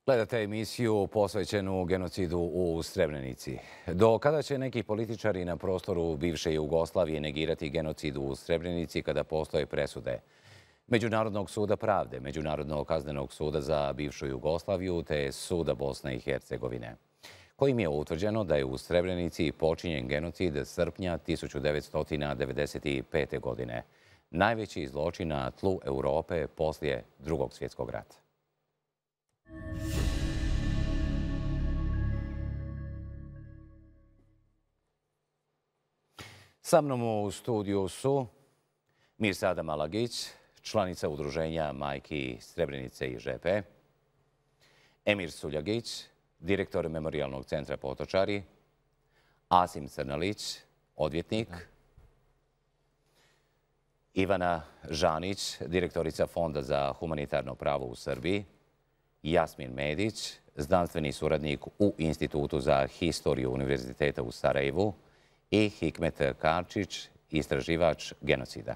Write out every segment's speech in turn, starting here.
Gledate emisiju posvećenu genocidu u Srebrenici. Do kada će neki političari na prostoru bivše Jugoslavije negirati genocid u Srebrenici kada postoje presude Međunarodnog suda pravde, Međunarodnog kaznenog suda za bivšu Jugoslaviju te Suda Bosne i Hercegovine, kojim je utvrđeno da je u Srebrenici počinjen genocid srpnja 1995. godine, najveći zločin na tlu Europe poslije Drugog svjetskog rata. Sa mnom u studiju su Mirsada Malagić, članica udruženja Majki Srebrenice i Žepe, Emir Suljagić, direktor Memorijalnog centra Potočari, Asim Crnalić, odvjetnik, Ivana Žanić, direktorica Fonda za humanitarno pravo u Srbiji, Jasmin Medić, znanstveni suradnik u Institutu za historiju Univerziteta u Sarajevu i Hikmet Karčić, istraživač genocida.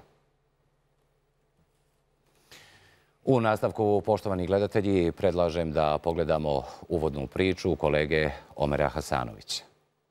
U nastavku, poštovani gledatelji, predlažem da pogledamo uvodnu priču kolege Omera Hasanovića.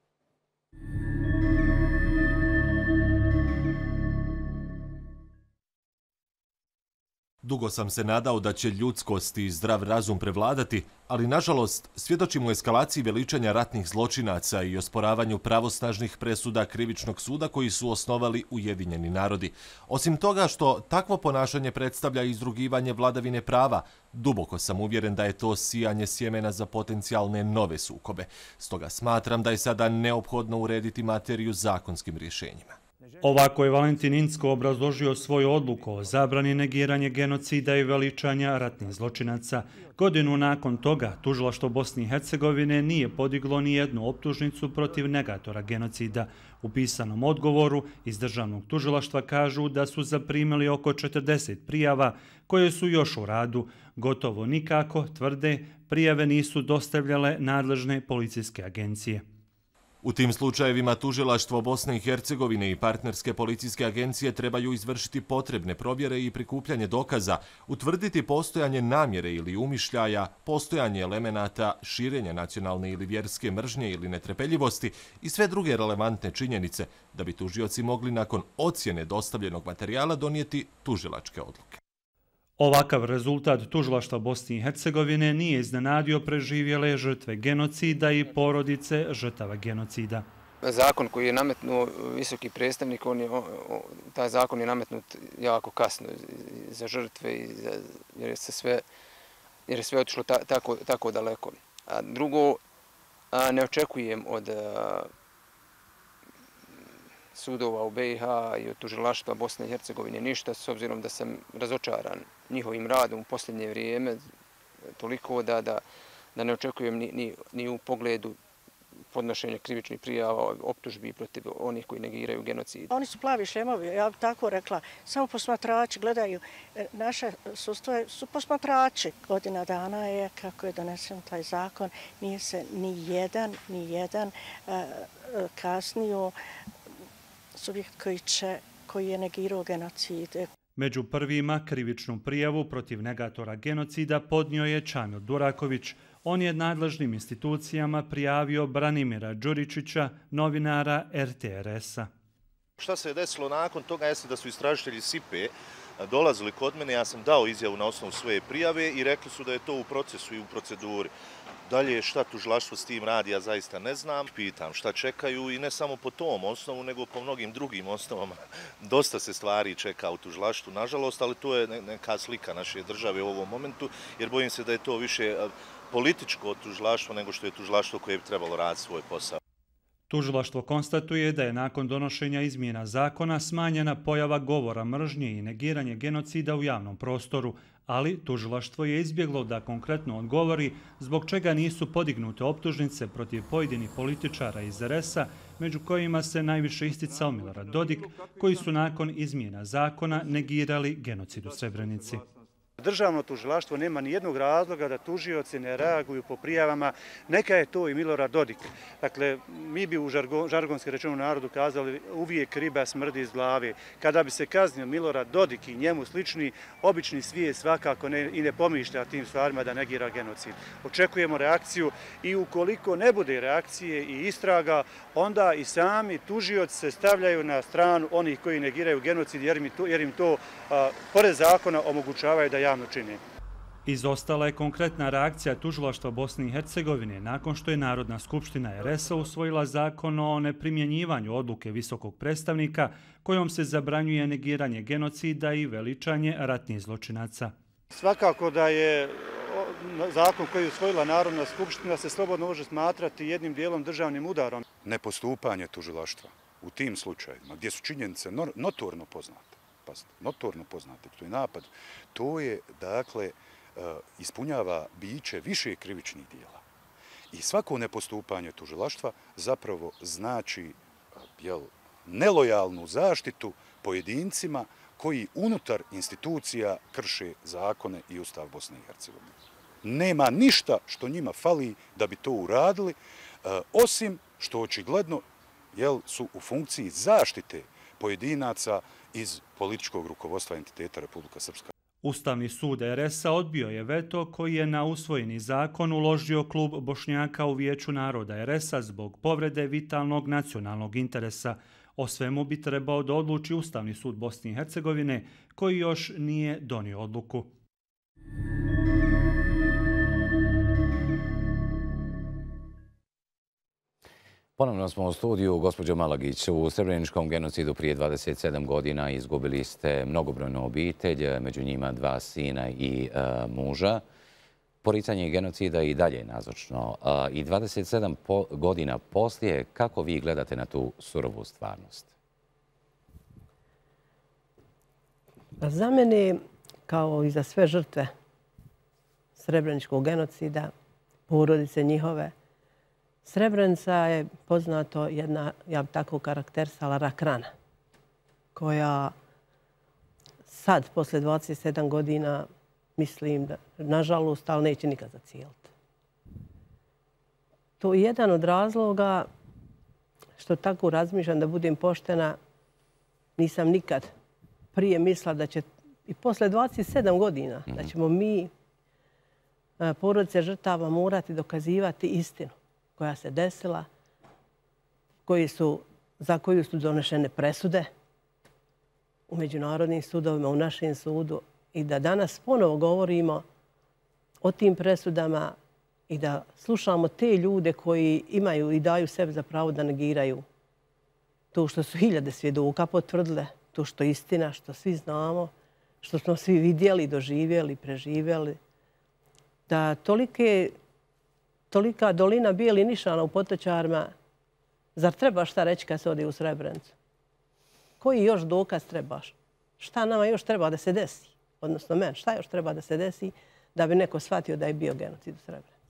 Dugo sam se nadao da će ljudskost i zdrav razum prevladati, ali nažalost svjedočimo eskalaciji veličanja ratnih zločinaca i osporavanju pravosnažnih presuda krivičnog suda koji su osnovali Ujedinjeni narodi. Osim toga što takvo ponašanje predstavlja izrugivanje vladavine prava, duboko sam uvjeren da je to sijanje sjemena za potencijalne nove sukobe. Stoga smatram da je sada neophodno urediti materiju zakonskim rješenjima. Ovako je Valentin Incko obrazložio svoju odluku o zabrani negiranja genocida i veličanja ratnih zločinaca. Godinu nakon toga, tužilaštvo Bosne i Hercegovine nije podiglo ni jednu optužnicu protiv negatora genocida. U pisanom odgovoru iz državnog tužilaštva kažu da su zaprimili oko 40 prijava koje su još u radu. Gotovo nikako, tvrde, prijave nisu dostavljale nadležne policijske agencije. U tim slučajevima tužilaštvo Bosne i Hercegovine i partnerske policijske agencije trebaju izvršiti potrebne provjere i prikupljanje dokaza, utvrditi postojanje namjere ili umišljaja, postojanje elemenata, širenja nacionalne ili vjerske mržnje ili netrpeljivosti i sve druge relevantne činjenice da bi tužioci mogli nakon ocjene dostavljenog materijala donijeti tužilačke odluke. Ovakav rezultat tužilaštva Bosne i Hercegovine nije iznenadio preživjele žrtve genocida i porodice žrtava genocida. Zakon koji je nametnuo visoki predstavnik, taj zakon je nametnut jako kasno za žrtve jer je sve otišlo tako daleko. A drugo, ne očekujem od sudova u BiH i od tužilaštva Bosne i Hercegovine ništa, s obzirom da sam razočaran njihovim radom u posljednje vrijeme, toliko da ne očekujem ni u pogledu podnošenja krivičnih prijava, optužbi protiv onih koji negiraju genocid. Oni su plavi šljemovi, ja bih tako rekla, samo posmatrači gledaju. Naše sudstvo su posmatrači. Godina dana je kako je donesen taj zakon, nije se ni jedan kasnio subjekt koji je negirao genocid. Među prvima krivičnu prijavu protiv negatora genocida podnio je Čamil Duraković. On je nadležnim institucijama prijavio Branimira Đuričića, novinara RTRS-a. Šta se je desilo nakon toga jeste da su istražitelji SIPE dolazili kod mene, ja sam dao izjavu na osnovu svoje prijave i rekli su da je to u procesu i u proceduri. Dalje šta tužilaštvo s tim radi, ja zaista ne znam. Pitam šta čekaju i ne samo po tom osnovu, nego po mnogim drugim osnovama. Dosta se stvari čeka u tužilaštvu, nažalost, ali to je neka slika naše države u ovom momentu, jer bojim se da je to više političko tužilaštvo nego što je tužilaštvo koje bi trebalo raditi svoj posao. Tužilaštvo konstatuje da je nakon donošenja izmjena zakona smanjena pojava govora mržnje i negiranje genocida u javnom prostoru, ali tužilaštvo je izbjeglo da konkretno odgovori zbog čega nisu podignute optužnice protiv pojedinih političara iz RS-a, među kojima se najviše isticao Milorad Dodik, koji su nakon izmjena zakona negirali genocid u Srebrenici. Državno tužilaštvo nema ni jednog razloga da tužioci ne reaguju po prijavama. Neka je to i Milorad Dodik. Dakle, mi bi u žargonski rečenom narodu kazali uvijek riba smrdi iz glave. Kada bi se kaznio Milorad Dodik i njemu slični, obični svijet svakako i ne pomišlja tim stvarima da negira genocid. Očekujemo reakciju i ukoliko ne bude reakcije i istraga, onda i sami tužioci se stavljaju na stranu onih koji negiraju genocid jer im to pored zakona omogućavaju da javno čine. Izostala je konkretna reakcija tužilaštva Bosne i Hercegovine nakon što je Narodna skupština RS-a usvojila zakon o neprimjenjivanju odluke visokog predstavnika kojom se zabranjuje negiranje genocida i veličanje ratnih zločinaca. Svakako da je zakon koji je usvojila Narodna skupština se slobodno može smatrati jednim dijelom državnim udarom. Nepostupanje tužilaštva u tim slučajevima gdje su činjenice notorno poznate, notorno poznate, to je napad, to je, dakle, ispunjava biće više krivičnih dijela. I svako nepostupanje tužilaštva zapravo znači nelojalnu zaštitu pojedincima koji unutar institucija krše zakone i Ustav Bosne i Hercegovine. Nema ništa što njima fali da bi to uradili, osim što očigledno su u funkciji zaštite pojedinaca iz političkog rukovodstva entiteta Republika Srpska. Ustavni sud RS-a odbio je veto koji je na usvojeni zakon uložio klub Bošnjaka u Vijeću naroda RS-a zbog povrede vitalnog nacionalnog interesa. O svemu bi trebao da odluči Ustavni sud Bosne i Hercegovine koji još nije donio odluku. Ponovno smo u studiju. Gospođo Malagić, u srebreničkom genocidu prije 27 godina izgubili ste mnogobrojnu obitelj, među njima 2 sina i muža. Poricanje genocida i dalje je nazočno. I 27 godina poslije, kako vi gledate na tu surovu stvarnost? Za mene, kao i za sve žrtve srebreničkog genocida, porodice njihove, Srebrenica je poznato jedna, ja bih tako karakterisala, rak rana, koja sad, posle 27 godina, mislim da, nažalost, ali neće nikad zacijeliti. To je jedan od razloga što tako razmišljam, da budem poštena, nisam nikad prije mislila da će i posle 27 godina da ćemo mi, porodice žrtava, morati dokazivati istinu koja se desila, za koju su donešene presude u međunarodnim sudovima, u našem sudu, i da danas ponovo govorimo o tim presudama i da slušamo te ljude koji imaju i daju sebi za pravo da negiraju to što su hiljade svjedoka potvrdile, to što je istina, što svi znamo, što smo svi vidjeli, doživjeli, preživjeli, da tolika dolina bijeli nišana u Potočarima, zar treba šta reći kad se ode u Srebrenicu? Koji još dokaz trebaš? Šta nama još treba da se desi? Odnosno meni, šta još treba da se desi da bi neko shvatio da je bio genocid u Srebrenici?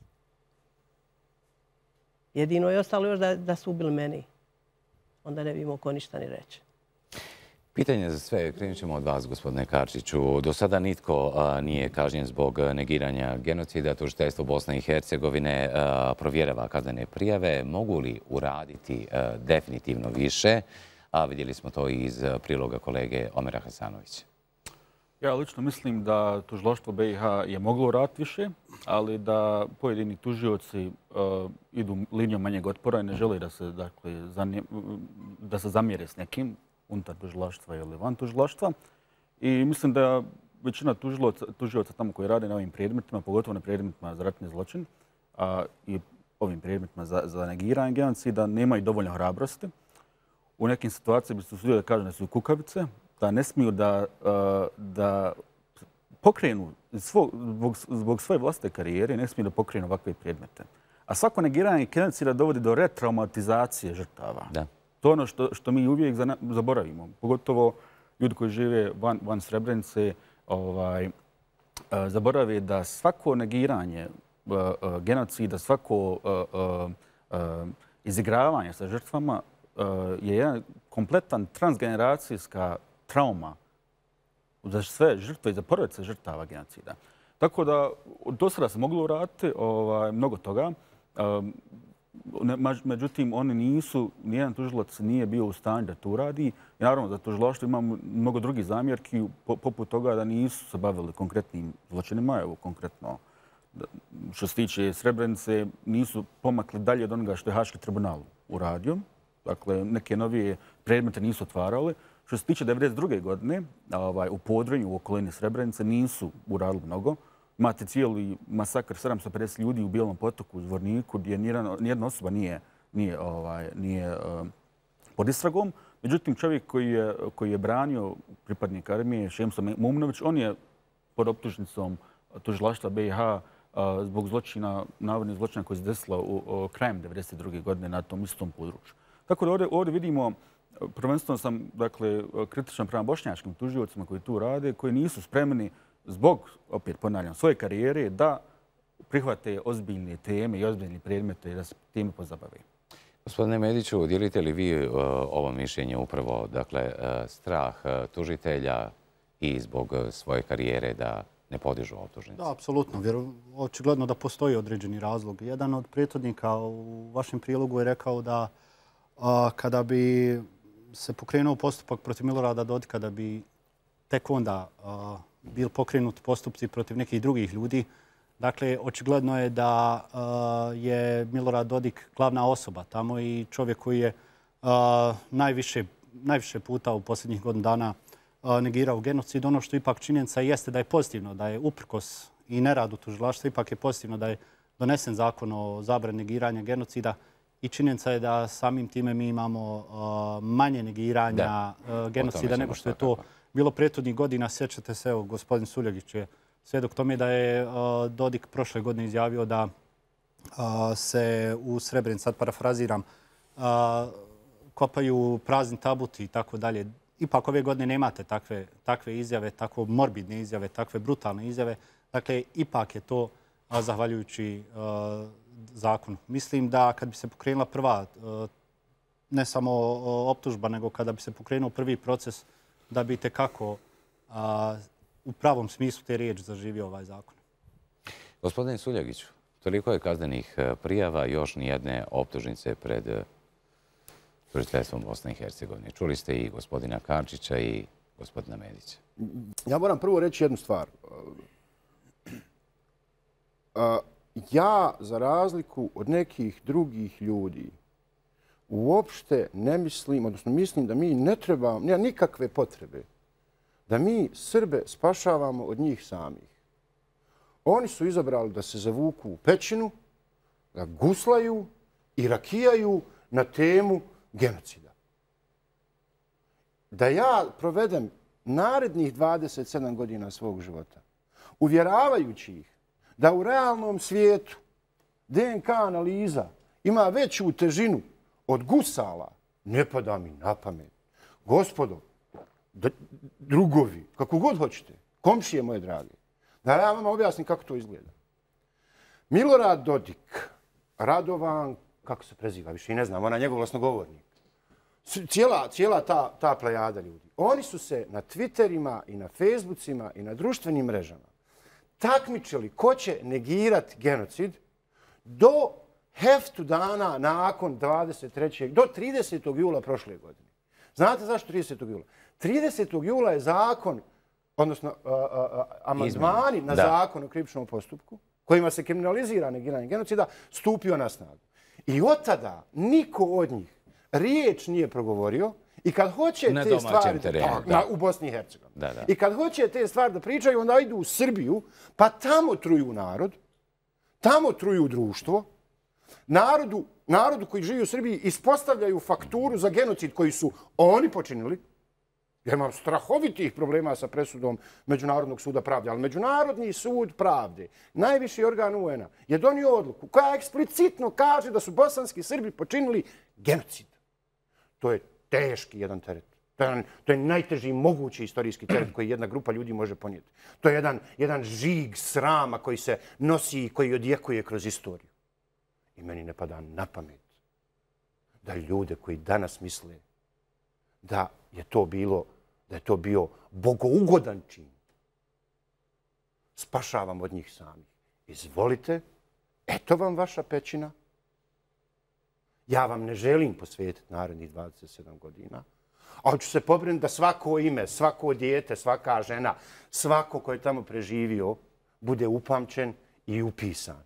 Jedino je ostalo još da su ubili meni. Onda ne bi imao ko ništa ni reći. Pitanje za sve. Krenut ćemo od vas, gospodine Karčiću. Do sada nitko nije kažnjen zbog negiranja genocida. Tužiteljstvo Bosne i Hercegovine provjerava kaznene prijave. Mogu li uraditi definitivno više? A vidjeli smo to i iz priloga kolege Omera Hasanovića. Ja lično mislim da tužilaštvo BiH je moglo uraditi više, ali da pojedini tužioci idu linijom manjeg otpora i ne žele da se zamjere s nekim unutar tužilaštva ili van tužilaštva. I mislim da većina tužioca tamo koji rade na ovim predmetima, pogotovo na predmetima za ratni zločin i ovim predmetima za negiranje genocida, nemaju dovoljno hrabrosti. U nekim situacijama bi se usudio da kažem da su kukavice, da ne smiju da pokrenu zbog svoje vlastite karijere, ne smiju da pokrenu ovakve predmete. A svako negiranje genocida dovodi do retraumatizacije žrtava. To je ono što mi uvijek zaboravimo. Pogotovo ljudi koji žive van Srebrenice zaborave da svako negiranje genocida, svako izigravanje sa žrtvama je jedan kompletan transgeneracijska trauma za sve žrtve i za porodice žrtava genocida. Tako da do sada se moglo uraditi mnogo toga. Međutim, oni nisu, nijedan tužilac nije bio u stanju da to uradi. I naravno, za tužilaštvo imamo mnogo drugih zamjerki, poput toga da nisu se bavili konkretnim zločinima. Evo, konkretno, što se tiče Srebrenice, nisu pomakli dalje od onoga što je Haški tribunal uradio. Dakle, neke novije predmete nisu otvarali. Što se tiče 1992. godine, u Podrinju, u okolini Srebrenice, nisu uradili mnogo. Imate cijeli masakr 750 ljudi u Bijelom potoku, u Zvorniku, gdje nijedna osoba nije pod istragom. Međutim, čovjek koji je branio pripadnika armije, Šemso Mumnović, on je pod optužnicom tužilaštva BiH zbog zločina, navodnih zločina koji se desila krajem 1992. godine na tom istom području. Tako da ovdje vidimo, prvenstveno sam kritičan prema bošnjačkim tužiocima koji tu rade, koji nisu spremni zbog, opet ponavljam, svoje karijere da prihvate ozbiljne teme i ozbiljne predmete i da se time pozabave. Gospodine Mediću, dijelite li vi ovo mišljenje upravo, strah tužitelja i zbog svoje karijere da ne podižu optužnice? Da, apsolutno. Očigledno da postoji određeni razlog. Jedan od prethodnika u vašem prilogu je rekao da kada bi se pokrenuo postupak protiv Milorada Dodika, da bi tek onda bil pokrenut postupci protiv nekih drugih ljudi. Dakle, očigledno je da je Milorad Dodik glavna osoba tamo i čovjek koji je najviše puta u posljednjih godinu dana negirao genocid. Ono što ipak činjenica jeste da je pozitivno, da je uprkos i neradu tužilaštva, ipak je pozitivno da je donesen zakon o zabrani negiranja genocida i činjenica je da samim time mi imamo manje negiranja genocida nego što je to bilo prethodnih godina. Sjećate se, evo, gospodin Suljegić je svjedok tome da je Dodik prošle godine izjavio da se u Srebrenici, sad parafraziram, kopaju prazni tabuti i tako dalje. Ipak ove godine nemate takve izjave, tako morbidne izjave, takve brutalne izjave. Dakle, ipak je to zahvaljujući zakonu. Mislim da kad bi se pokrenula prva, ne samo optužba, nego kada bi se pokrenuo prvi proces, da bi tekako u pravom smislu te riječi zaživio ovaj zakon. Gospodin Suljegiću, toliko je kaznenih prijava, još nijedne optužnice pred tužiteljstvom Bosne i Hercegovine. Čuli ste i gospodina Karčića i gospodina Medića. Ja moram prvo reći jednu stvar. Ja, za razliku od nekih drugih ljudi, uopšte ne mislim, odnosno mislim da mi nema nikakve potrebe da mi Srbe spašavamo od njih samih. Oni su izabrali da se zavuku u pećinu, da guslaju i rakijaju na temu genocida. Da ja provedem narednih 27 godina svog života uvjeravajući ih da u realnom svijetu DNK analiza ima veću težinu od gusala, ne pada mi na pamet. Gospodo, drugovi, kako god hoćete, komšije moje drage, da ja vam objasnim kako to izgleda. Milorad Dodik, Radovan, kako se preziva, više i ne znam, ona je njegov glasnogovornik. Cijela ta plejada ljudi. Oni su se na Twitterima i na Facebookima i na društvenim mrežama takmičili ko će negirati genocid do heftu dana nakon 23. do 30. jula prošle godine. Znate zašto 30. jula? 30. jula je zakon, odnosno amandmani na zakon o krivičnom postupku, kojima se kriminalizira negiranje genocida, stupio na snagu. I od tada niko od njih riječ nije progovorio i kad hoće te stvari u Bosni i Hercegovini. I kad hoće te stvari da pričaju, onda idu u Srbiju, pa tamo truju narod, tamo truju društvo, narodu koji živi u Srbiji ispostavljaju fakturu za genocid koji su oni počinili. Ja imam strahovitih problema sa presudom Međunarodnog suda pravde, ali Međunarodni sud pravde, najviši organ UN-a, je donio odluku koja eksplicitno kaže da su bosanski Srbi počinili genocid. To je teški jedan teret. To je najteži mogući istorijski teret koji jedna grupa ljudi može ponijeti. To je jedan žig srama koji se nosi i koji odjekuje kroz istoriju. I meni ne pada na pamet da ljude koji danas misle da je to bilo da je to bio bogougodan čin. Spašavam od njih samih. Izvolite, eto vam vaša pećina. Ja vam ne želim posvetiti narednih 27 godina, ali ću se pobrinuti da svako ime, svako dijete, svaka žena, svako ko je tamo preživio, bude upamćen i upisan.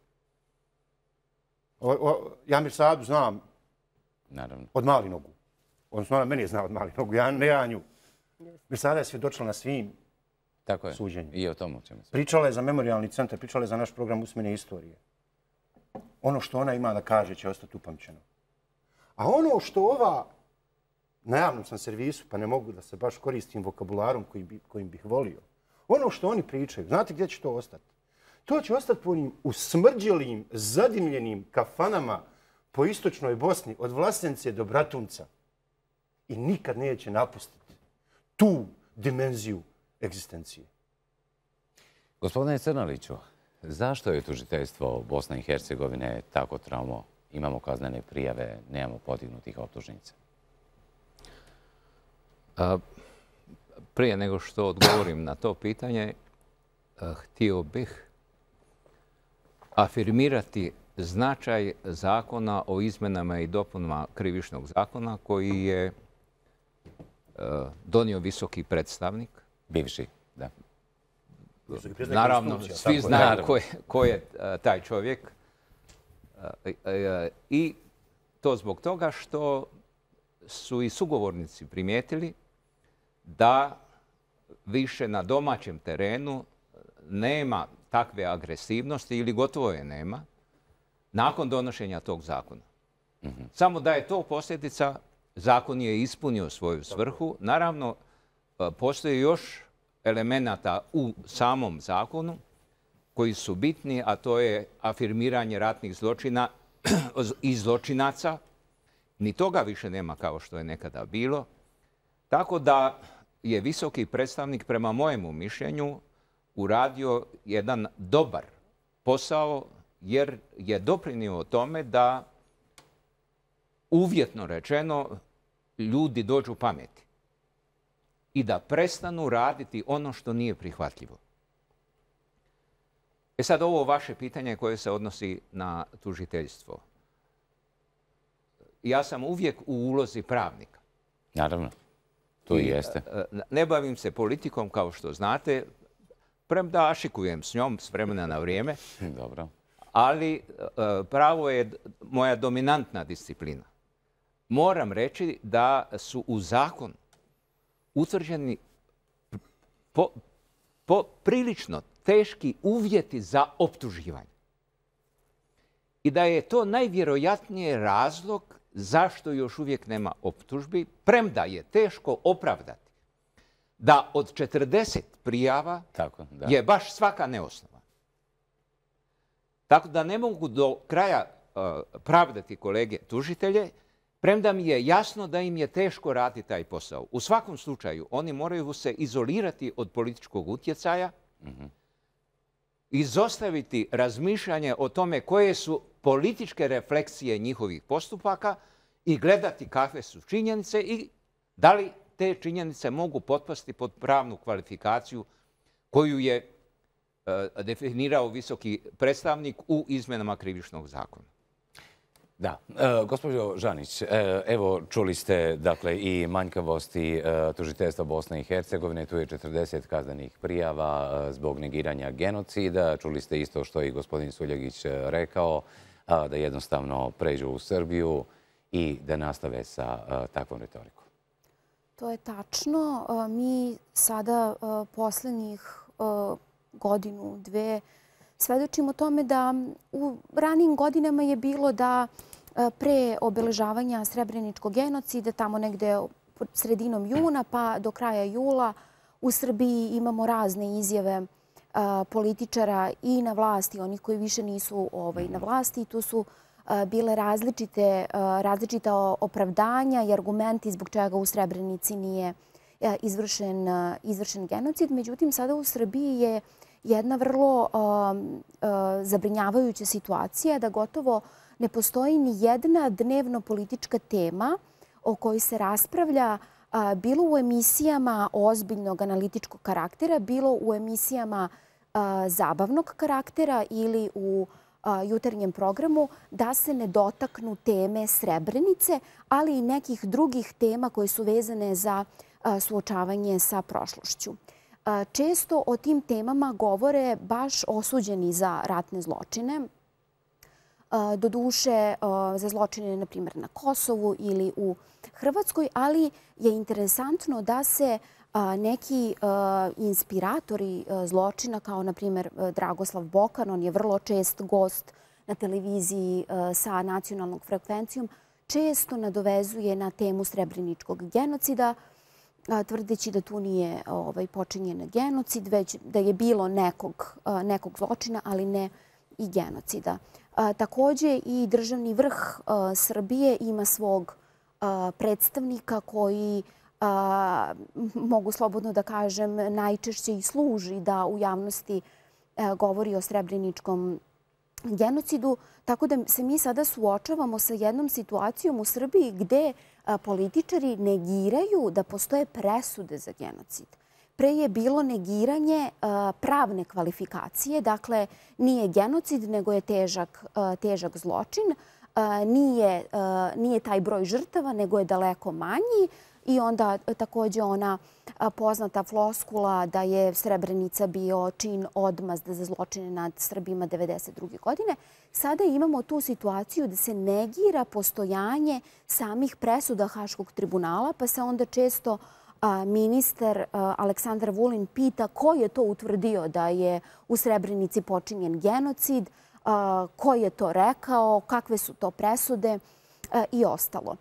Ja Mirsadu znam od mali nogu. Odnosno, ona meni je znao od mali nogu, ne ja nju. Mirsada je svjedočila na svim suđenjima. I o tomu ćemo se. Pričala je za memorialni centar, pričala je za naš program usmene istorije. Ono što ona ima da kaže će ostati upamćeno. A ono što ova, na javnom sam servisu, pa ne mogu da se baš koristim vokabularom kojim bih volio, ono što oni pričaju, znate gdje će to ostati? To će ostati po onim usmrđelim, zadimljenim kafanama po istočnoj Bosni, od Vlasence do Bratunca. I nikad neće napustiti tu dimenziju egzistencije. Gospodine Crnaliću, zašto je tužiteljstvo Bosne i Hercegovine tako traumo? Imamo kaznene prijave, nemamo podignutih optužnica. Prije nego što odgovorim na to pitanje, htio bih afirmirati značaj zakona o izmenama i dopunama krivičnog zakona koji je donio visoki predstavnik. Bivši, da. Naravno, svi znaju ko je taj čovjek. I to zbog toga što su i sugovornici primijetili da više na domaćem terenu nema takve agresivnosti ili gotovo je nema nakon donošenja tog zakona. Samo da je to posljedica, zakon je ispunio svoju svrhu. Naravno, postoji još elemenata u samom zakonu koji su bitni, a to je afirmiranje ratnih zločina i zločinaca. Ni toga više nema kao što je nekada bilo. Tako da je visoki predstavnik, prema mojemu mišljenju, uradio jedan dobar posao jer je doprinio tome da, uvjetno rečeno, ljudi dođu pameti i da prestanu raditi ono što nije prihvatljivo. Sad ovo vaše pitanje koje se odnosi na tužiteljstvo. Ja sam uvijek u ulozi pravnika. Naravno, to i jeste. Ne bavim se politikom, kao što znate, premda ašikujem s njom s vremena na vrijeme. Dobro. Ali pravo je moja dominantna disciplina. Moram reći da su u zakon utvrđeni prilično teški uvjeti za optuživanje. I da je to najvjerojatnije razlog zašto još uvijek nema optužbi, premda je teško opravdati da od 40 prijava je baš svaka neosnovana. Tako da ne mogu do kraja pravdati kolege tužitelje, premda mi je jasno da im je teško raditi taj posao. U svakom slučaju, oni moraju se izolirati od političkog utjecaja, izostaviti razmišljanje o tome koje su političke refleksije njihovih postupaka i gledati kakve su činjenice i da li te činjenice mogu potpasti pod pravnu kvalifikaciju koju je definirao visoki predstavnik u izmenama krivičnog zakona. Da. Gospođo Žanić, evo čuli ste dakle i manjkavosti tužiteljstva Bosne i Hercegovine. Tu je 40 kaznenih prijava zbog negiranja genocida. Čuli ste isto što je i gospodin Suljegić rekao, da jednostavno pređu u Srbiju i da nastave sa takvom retorikom. To je tačno. Mi sada posljednjih godinu, dve, svedočimo tome da u ranijim godinama je bilo da pre obeležavanja Srebreničkog genocida, tamo negde sredinom juna pa do kraja jula, u Srbiji imamo razne izjave političara i na vlasti, onih koji više nisu na vlasti. Tu su bile različita opravdanja i argumenti zbog čega u Srebrenici nije izvršen genocid. Međutim, sada u Srbiji je jedna vrlo zabrinjavajuća situacija da gotovo ne postoji ni jedna dnevno politička tema o kojoj se raspravlja bilo u emisijama ozbiljnog analitičkog karaktera, bilo u emisijama zabavnog karaktera ili u jutarnjem programu, da se ne dotaknu teme Srebrenice, ali i nekih drugih tema koje su vezane za suočavanje sa prošlošću. Često o tim temama govore baš osuđeni za ratne zločine, doduše za zločine, na primjer, na Kosovu ili u Hrvatskoj, ali je interesantno da se neki inspiratori zločina, kao na primjer Dragoslav Bokan, on je vrlo čest gost na televiziji sa nacionalnom frekvencijom, često nadovezuje na temu srebreničkog genocida, tvrdeći da tu nije počinjen genocid, već da je bilo nekog zločina, ali ne i genocida. Također i državni vrh Srbije ima svog predstavnika koji, mogu slobodno da kažem, najčešće i služi da u javnosti govori o srebreničkom genocidu. Tako da se mi sada suočavamo sa jednom situacijom u Srbiji gde političari negiraju da postoje presude za genocid. Pre je bilo negiranje pravne kvalifikacije, dakle nije genocid nego je težak zločin, nije taj broj žrtava nego je daleko manji i onda također ona poznata floskula da je Srebrenica bio čin odmazda za zločine nad Srbima 1992. godine. Sada imamo tu situaciju da se negira postojanje samih presuda Haškog tribunala, pa se onda često ministar Aleksandar Vulin pita ko je to utvrdio da je u Srebrenici počinjen genocid, ko je to rekao, kakve su to presude i ostalo.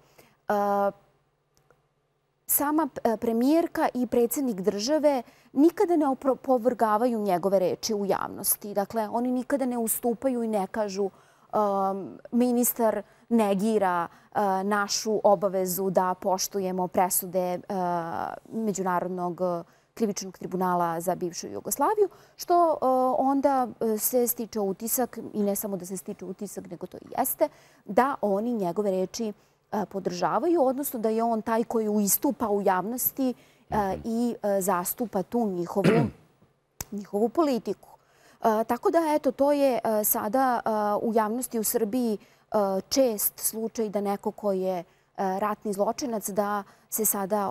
Sama premijerka i predsjednik države nikada ne opovrgavaju njegove reči u javnosti. Dakle, oni nikada ne ustupaju i ne kažu ministar negira našu obavezu da poštujemo presude Međunarodnog krivičnog tribunala za bivšu Jugoslaviju, što onda se stiče utisak, i ne samo da se stiče utisak, nego to i jeste, da oni njegove reči podržavaju, odnosno da je on taj koji istupa u javnosti i zastupa tu njihovu politiku. Tako da, eto, to je sada u javnosti u Srbiji čest slučaj da neko ko je ratni zločinac, da se sada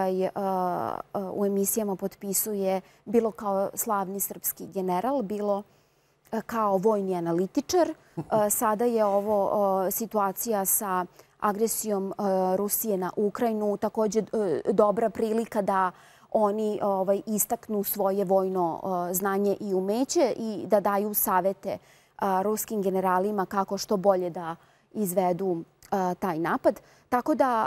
u emisijama potpisuje bilo kao slavni srpski general, bilo kao vojni analitičar. Sada je ovo situacija sa agresijom Rusije na Ukrajinu, također dobra prilika da oni istaknu svoje vojno znanje i umeće i da daju savete ruskim generalima kako što bolje da izvedu taj napad. Tako da,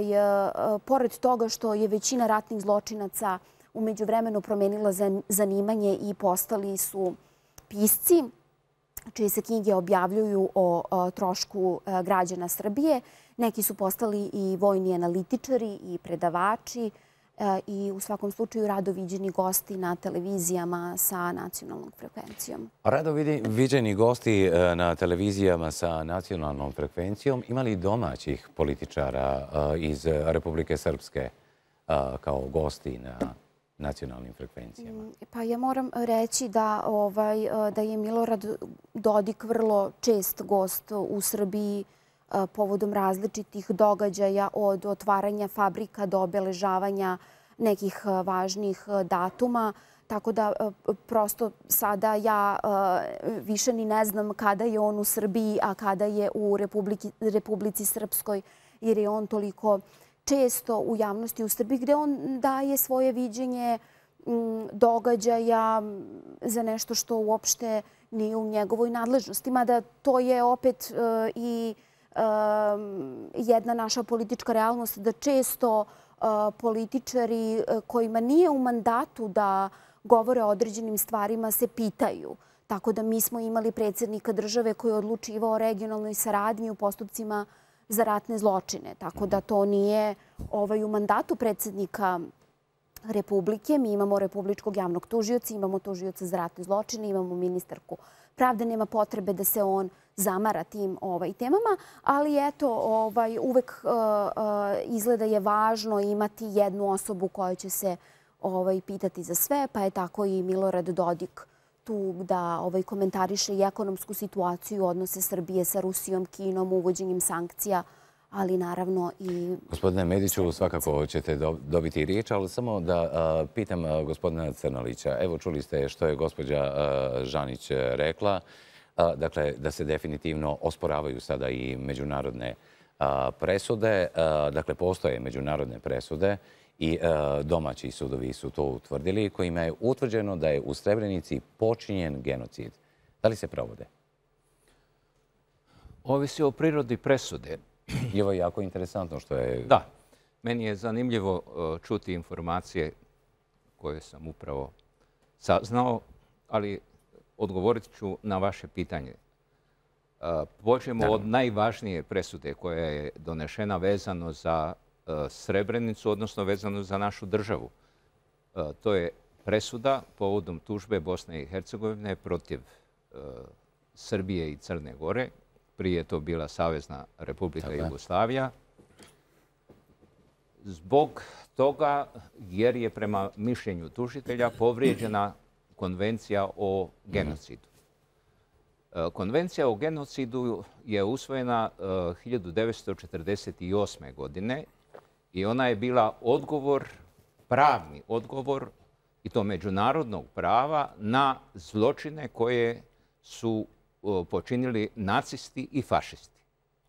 pored toga što je većina ratnih zločinaca u međuvremenu promenila zanimanje i postali su pisci, čije se knjige objavljuju o trošku građana Srbije. Neki su postali i vojni analitičari i predavači i u svakom slučaju rado viđeni gosti na televizijama sa nacionalnom frekvencijom. Rado viđeni gosti na televizijama sa nacionalnom frekvencijom. Ima li domaćih političara iz Republike Srpske kao gosti na nacionalnim frekvencijama? Pa ja moram reći da je Milorad Dodik vrlo čest gost u Srbiji povodom različitih događaja, od otvaranja fabrika do obeležavanja nekih važnih datuma. Tako da prosto sada ja više ni ne znam kada je on u Srbiji, a kada je u Republici Srpskoj, jer je on toliko često u javnosti u Srbiji, gde on daje svoje viđenje događaja za nešto što uopšte nije u njegovoj nadležnosti. Mada to je opet i jedna naša politička realnost, da često političari kojima nije u mandatu da govore o određenim stvarima se pitaju. Tako da mi smo imali predsjednika države koji je odlučivao o regionalnoj saradnji u postupcima za ratne zločine. Tako da to nije u mandatu predsjednika Republike. Mi imamo republičkog javnog tužioca, imamo tužioca za ratne zločine, imamo ministarku pravde nema potrebe da se on zamara tim temama, ali eto, uvek izgleda je važno imati jednu osobu koja će se pitati za sve, pa je tako i Milorad Dodik tu da komentariše i ekonomsku situaciju, odnose Srbije sa Rusijom, Kinom, uvođenjem sankcija, ali naravno i... Gospodine Mediću, svakako ćete dobiti riječ, ali samo da pitam gospodina Crnolića. Evo, čuli ste što je gospođa Žanić rekla. Dakle, da se definitivno osporavaju sada i međunarodne presude. Dakle, postoje međunarodne presude i domaći sudovi su to utvrdili, kojima je utvrđeno da je u Srebrenici počinjen genocid. Da li se provode? Ovisi o prirodi presude. I ovo je jako interesantno što je... Da. Meni je zanimljivo čuti informacije koje sam upravo saznao, ali odgovorit ću na vaše pitanje. Počnemo od najvažnije presude koja je donešena vezano za Srebrenicu, odnosno vezano za našu državu. To je presuda povodom tužbe Bosne i Hercegovine protiv Srbije i Crne Gore. Prije je to bila Savezna Republika Jugoslavija. Zbog toga, jer je prema mišljenju tužitelja povrijeđena Konvencija o genocidu. Konvencija o genocidu je usvojena 1948. godine i ona je bila odgovor, pravni odgovor, i to međunarodnog prava, na zločine koje su počinili nacisti i fašisti.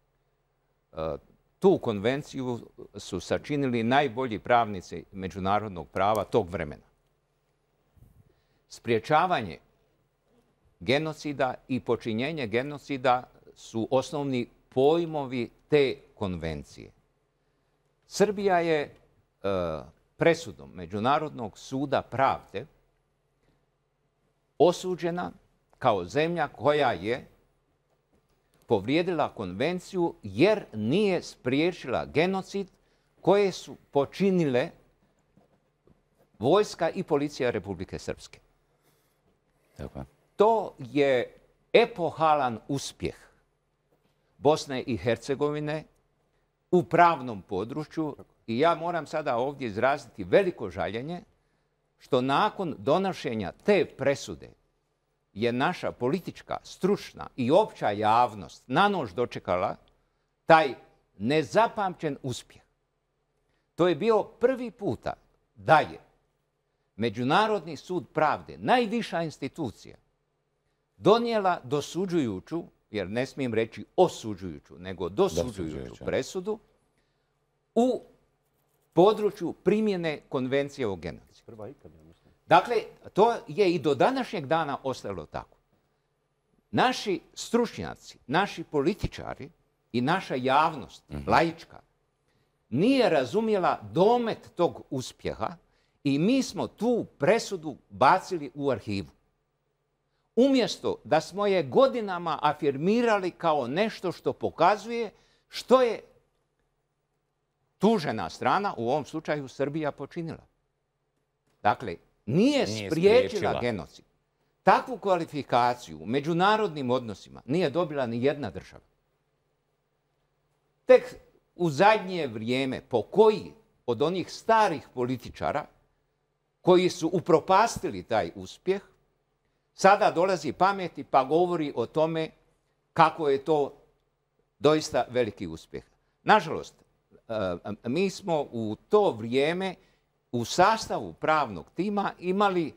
Tu konvenciju su sačinili najbolji pravnici međunarodnog prava tog vremena. Spriječavanje genocida i počinjenje genocida su osnovni pojmovi te konvencije. Srbija je presudom Međunarodnog suda pravde osuđena kao zemlja koja je povrijedila konvenciju jer nije spriječila genocid koje su počinile vojska i policija Republike Srpske. To je epohalan uspjeh Bosne i Hercegovine u pravnom području i ja moram sada ovdje izraziti veliko žaljenje što nakon donošenja te presude je naša politička, stručna i opća javnost na nož dočekala taj nezapamćen uspjeh. To je bio prvi puta da je Međunarodni sud pravde, najviša institucija, donijela dosuđujuću, jer ne smijem reći osuđujuću, nego dosuđujuću presudu u području primjene Konvencije o genocidu. Dakle, to je i do današnjeg dana ostalo tako. Naši stručnjaci, naši političari i naša javnost, laička, nije razumjela domet tog uspjeha i mi smo tu presudu bacili u arhivu. Umjesto da smo je godinama afirmirali kao nešto što pokazuje što je tužena strana, u ovom slučaju Srbija, počinila. Dakle, nije spriječila genocid. Takvu kvalifikaciju u međunarodnim odnosima nije dobila ni jedna država. Tek u zadnje vrijeme, po koji od onih starih političara koji su upropastili taj uspjeh, sada dolazi pameti pa govori o tome kako je to doista veliki uspjeh. Nažalost, mi smo u to vrijeme u sastavu pravnog tima imali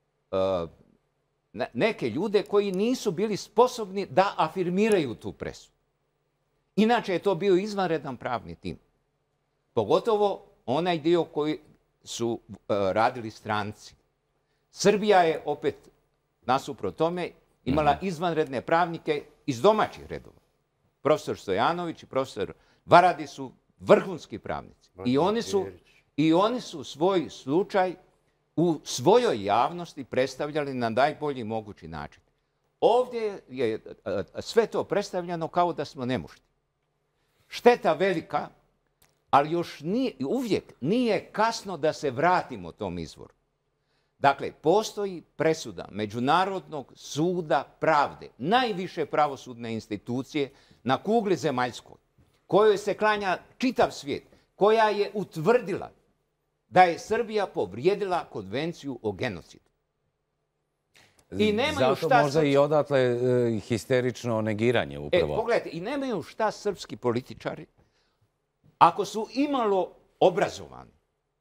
neke ljude koji nisu bili sposobni da afirmiraju tu presudu. Inače je to bio izvanredan pravni tim. Pogotovo onaj dio koji su radili stranci. Srbija je opet, nasuprot tome, imala izvanredne pravnike iz domaćih redova. Profesor Stojanović i profesor Varadi su vrhunski pravnici. I oni su svoj slučaj u svojoj javnosti predstavljali na najbolji mogući način. Ovdje je sve to predstavljeno kao da smo nemušti. Šteta velika, ali još uvijek nije kasno da se vratimo tom izvoru. Dakle, postoji presuda Međunarodnog suda pravde, najviše pravosudne institucije na kugli zemaljskoj, kojoj se klanja čitav svijet, koja je utvrdila da je Srbija povrijedila konvenciju o genocidu. I nemaju Zato možda i odatle histerično negiranje upravo. Pogledajte, i nemaju šta srpski političari, ako su imalo obrazovani,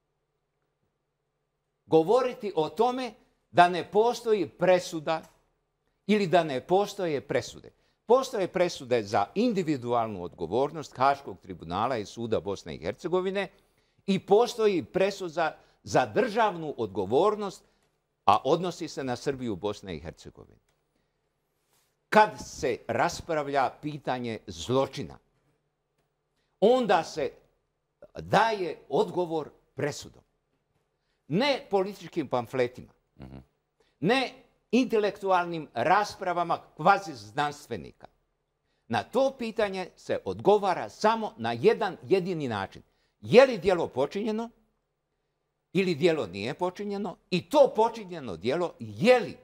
govoriti o tome da ne postoji presuda ili da ne postoje presude. Postoje presude za individualnu odgovornost Haškog tribunala i suda Bosne i Hercegovine i postoji presuda za državnu odgovornost, a odnosi se na Srbiju, Bosne i Hercegovine. Kad se raspravlja pitanje zločina, onda se daje odgovor presudom. Ne političkim pamfletima, ne intelektualnim raspravama kvazi znanstvenika. Na to pitanje se odgovara samo na jedan jedini način. Je li djelo počinjeno ili djelo nije počinjeno i to počinjeno djelo je li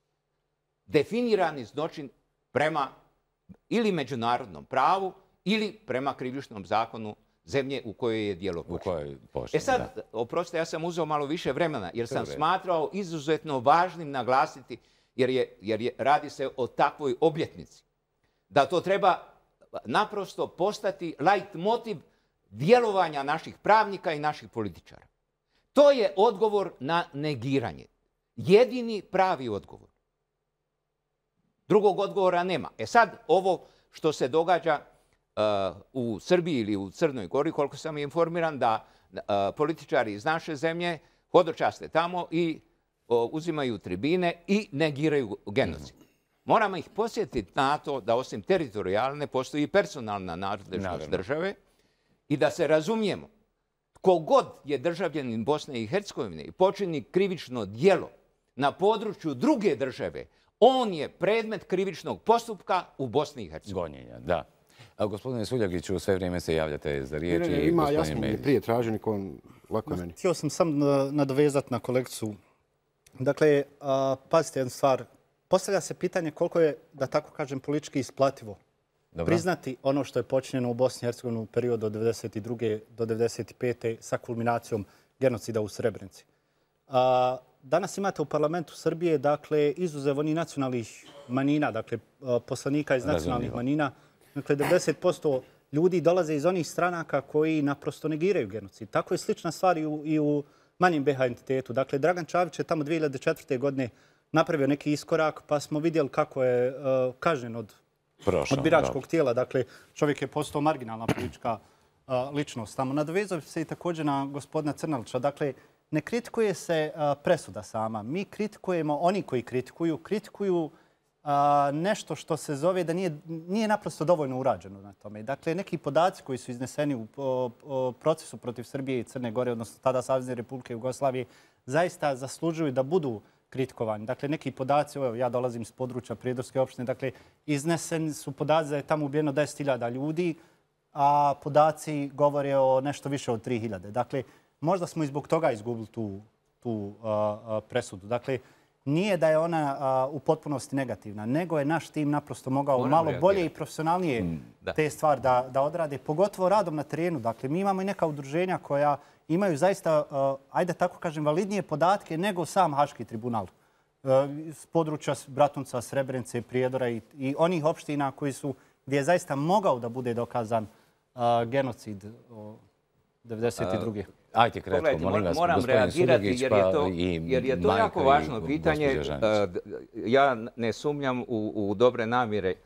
definirani zločin prema ili međunarodnom pravu ili prema krivičnom zakonu zemlje u kojoj je djelo počinjeno. Sad, oprostite, ja sam uzeo malo više vremena jer sam smatrao izuzetno važnim naglasiti, jer radi se o takvoj obljetnici, da to treba naprosto postati leitmotiv djelovanja naših pravnika i naših političara. To je odgovor na negiranje. Jedini pravi odgovor. Drugog odgovora nema. Sad, ovo što se događa u Srbiji ili u Crnoj Gori, koliko sam informiran, da političari iz naše zemlje hodočaste tamo i uzimaju tribine i negiraju genocid. Moramo ih posjetiti na to da osim teritorijalne postoji i personalna nadležnost države i da se razumijemo. Kogod je državljanin Bosne i Hercegovine i počini krivično djelo na području druge države, on je predmet krivičnog postupka u Bosni i Hercegovini. Gonjenja, da. Gospodine Suljagiću, sve vrijeme se javljate za riječ. Ima, jasno mi je prije tražio, niko lako meni. Htio sam sam nadovezati na kolegicu. Dakle, pazite jednu stvar. Postavlja se pitanje koliko je, da tako kažem, politički isplativo priznati ono što je počinjeno u Bosni i Hercegovini u periodu od 1992. do 1995. sa kulminacijom genocida u Srebrenici. Danas imate u parlamentu Srbije, dakle, izuzev onih nacionalnih manjina, dakle, poslanika iz nacionalnih manjina, dakle, 90% ljudi dolaze iz onih stranaka koji naprosto negiraju genocid. Tako je slična stvar i u manjem BiH entitetu. Dakle, Dragan Čavić je tamo 2004. godine napravio neki iskorak, pa smo vidjeli kako je kažnjen od biračkog tijela. Dakle, čovjek je postao marginalna politička ličnost. Tamo nadovezao se i također na gospodina Crnalića. Dakle, ne kritikuje se presuda sama. Mi kritikujemo, oni koji kritikuju nešto što se zove da nije naprosto dovoljno urađeno na tome. Dakle, neki podaci koji su izneseni u procesu protiv Srbije i Crne Gore, odnosno tada Savezne Republike Jugoslavije, zaista zaslužuju da budu kritikovani. Dakle, neki podaci, ja dolazim iz područja Prijedorske opštine, dakle, izneseni su podaci da je tamo ubijeno 10.000 ljudi, a podaci govore o nešto više od 3.000. Dakle, možda smo i zbog toga izgubili tu presudu. Dakle, nije da je ona u potpunosti negativna, nego je naš tim naprosto mogao malo bolje i profesionalnije te stvari da odrade, pogotovo radom na terenu. Dakle, mi imamo i neka udruženja koja imaju zaista, ajde tako kažem, validnije podatke nego sam Haški tribunal. S područja Bratunca, Srebrenice, Prijedora i onih opština gdje je zaista mogao da bude dokazan genocid 1992. Ajde, kratko, molim vas, moram reagirati jer je to jako važno pitanje. Ja ne sumnjam u dobre namjere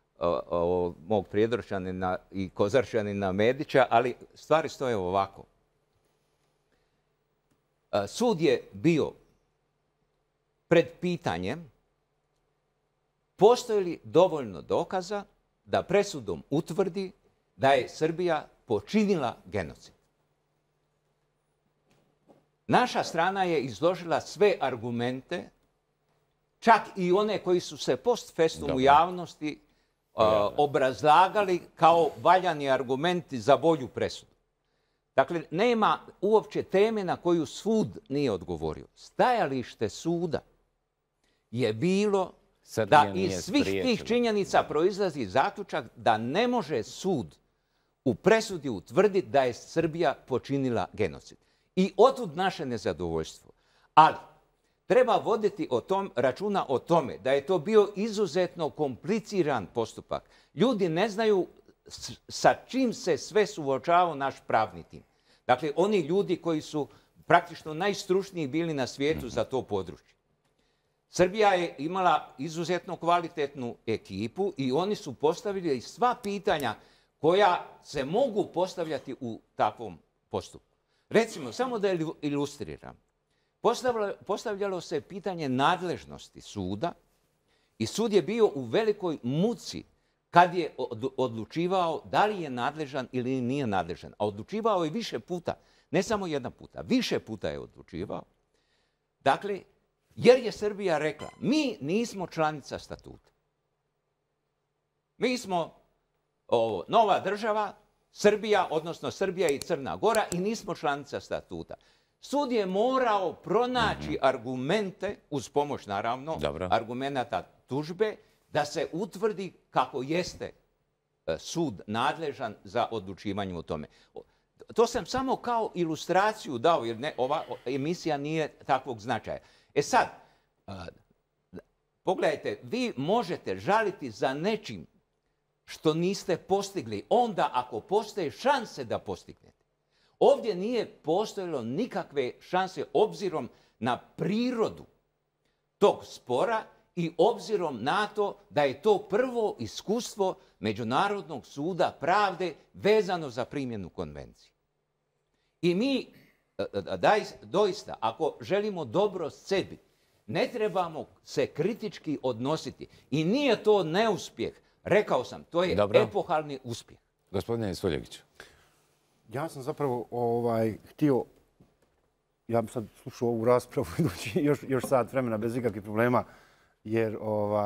mog Prijedorčanina i Kozarčanina Medića, ali stvari stoje ovako. Sud je bio pred pitanjem postoji li dovoljno dokaza da presudom utvrdi da je Srbija počinila genocid. Naša strana je izložila sve argumente, čak i one koji su se post festum u javnosti obrazlagali kao valjani argumenti za bolju presudu. Dakle, nema uopće teme na koju sud nije odgovorio. Stajalište suda je bilo da iz svih tih činjenica proizlazi zaključak da ne može sud u presudi utvrditi da je Srbija počinila genocid. I otud naše nezadovoljstvo. Ali treba voditi računa o tome da je to bio izuzetno kompliciran postupak. Ljudi ne znaju sa čim se sve suočavao naš pravni tim. Dakle, oni ljudi koji su praktično najstručniji bili na svijetu za to područje. Srbija je imala izuzetno kvalitetnu ekipu i oni su postavili sva pitanja koja se mogu postavljati u takvom postupku. Recimo, samo da ilustriram, postavljalo se pitanje nadležnosti suda i sud je bio u velikoj muci kad je odlučivao da li je nadležan ili nije nadležan. A odlučivao je više puta, ne samo jedan puta, više puta je odlučivao. Dakle, jer je Srbija rekla, mi nismo članica statuta. Mi smo nova država, Srbija, odnosno Srbija i Crna Gora i nismo članica statuta. Sud je morao pronaći argumente, uz pomoć naravno, argumenta tužbe, da se utvrdi kako jeste sud nadležan za odlučivanje o tome. To sam samo kao ilustraciju dao, jer ova emisija nije takvog značaja. E sad, pogledajte, vi možete žaliti za nečim što niste postigli, onda ako postoje šanse da postignete. Ovdje nije postojalo nikakve šanse obzirom na prirodu tog spora i obzirom na to da je to prvo iskustvo Međunarodnog suda pravde vezano za primjenu konvencije. I mi doista, ako želimo dobro sebi, ne trebamo se kritički odnositi. I nije to neuspjeh. Rekao sam, to je epohalni uspjeh. Gospodine Suljević. Ja sam zapravo htio, ja bi sad slušao ovu raspravu još sat vremena bez ikakvih problema, jer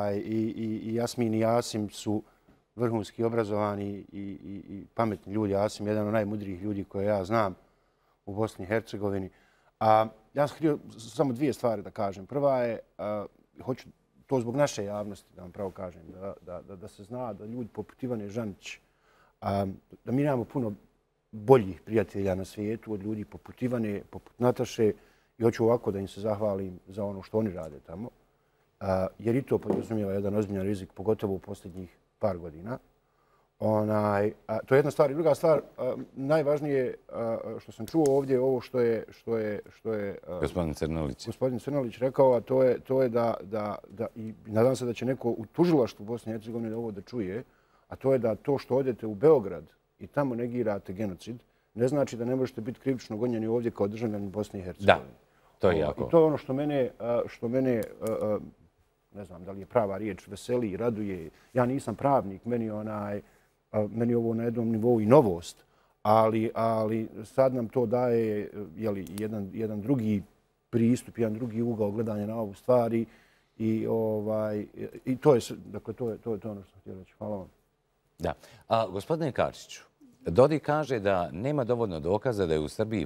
i Jasmin i Jasim su vrhunski obrazovani i pametni ljudi. Jasim je jedan od najmudrijih ljudi koje ja znam u Bosni i Hercegovini. Ja sam htio samo dvije stvari da kažem. Prva je, hoću to zbog naše javnosti da vam pravo kažem, da se zna da ljudi poput Ivane Žanić, da mi nemamo puno boljih prijatelja na svijetu od ljudi poput Ivane, poput Nataše, i hoću ovako da im se zahvalim za ono što oni rade tamo, jer i to podrazumijeva jedan ozbiljan rizik, pogotovo u posljednjih par godina. To je jedna stvar. I druga stvar, najvažnije što sam čuo ovdje je ovo što je gospodin Crnolić rekao, a to je da i nadam se da će neko u tužilaštvu Bosne i Hercegovine ovo da čuje, a to je da to što odete u Beograd i tamo negirate genocid, ne znači da ne možete biti krivično gonjeni ovdje kao državljani Bosne i Hercegovine. Da, to je jako. I to je ono što mene, ne znam da li je prava riječ, veseli i raduje. Ja nisam pravnik, meni ovo na jednom nivou i novost, ali sad nam to daje jedan drugi pristup, jedan drugi ugao gledanja na ovu stvari i to je ono što htio reći. Hvala vam. Da. Gospodine Karčiću, Dodik kaže da nema dovoljno dokaza da je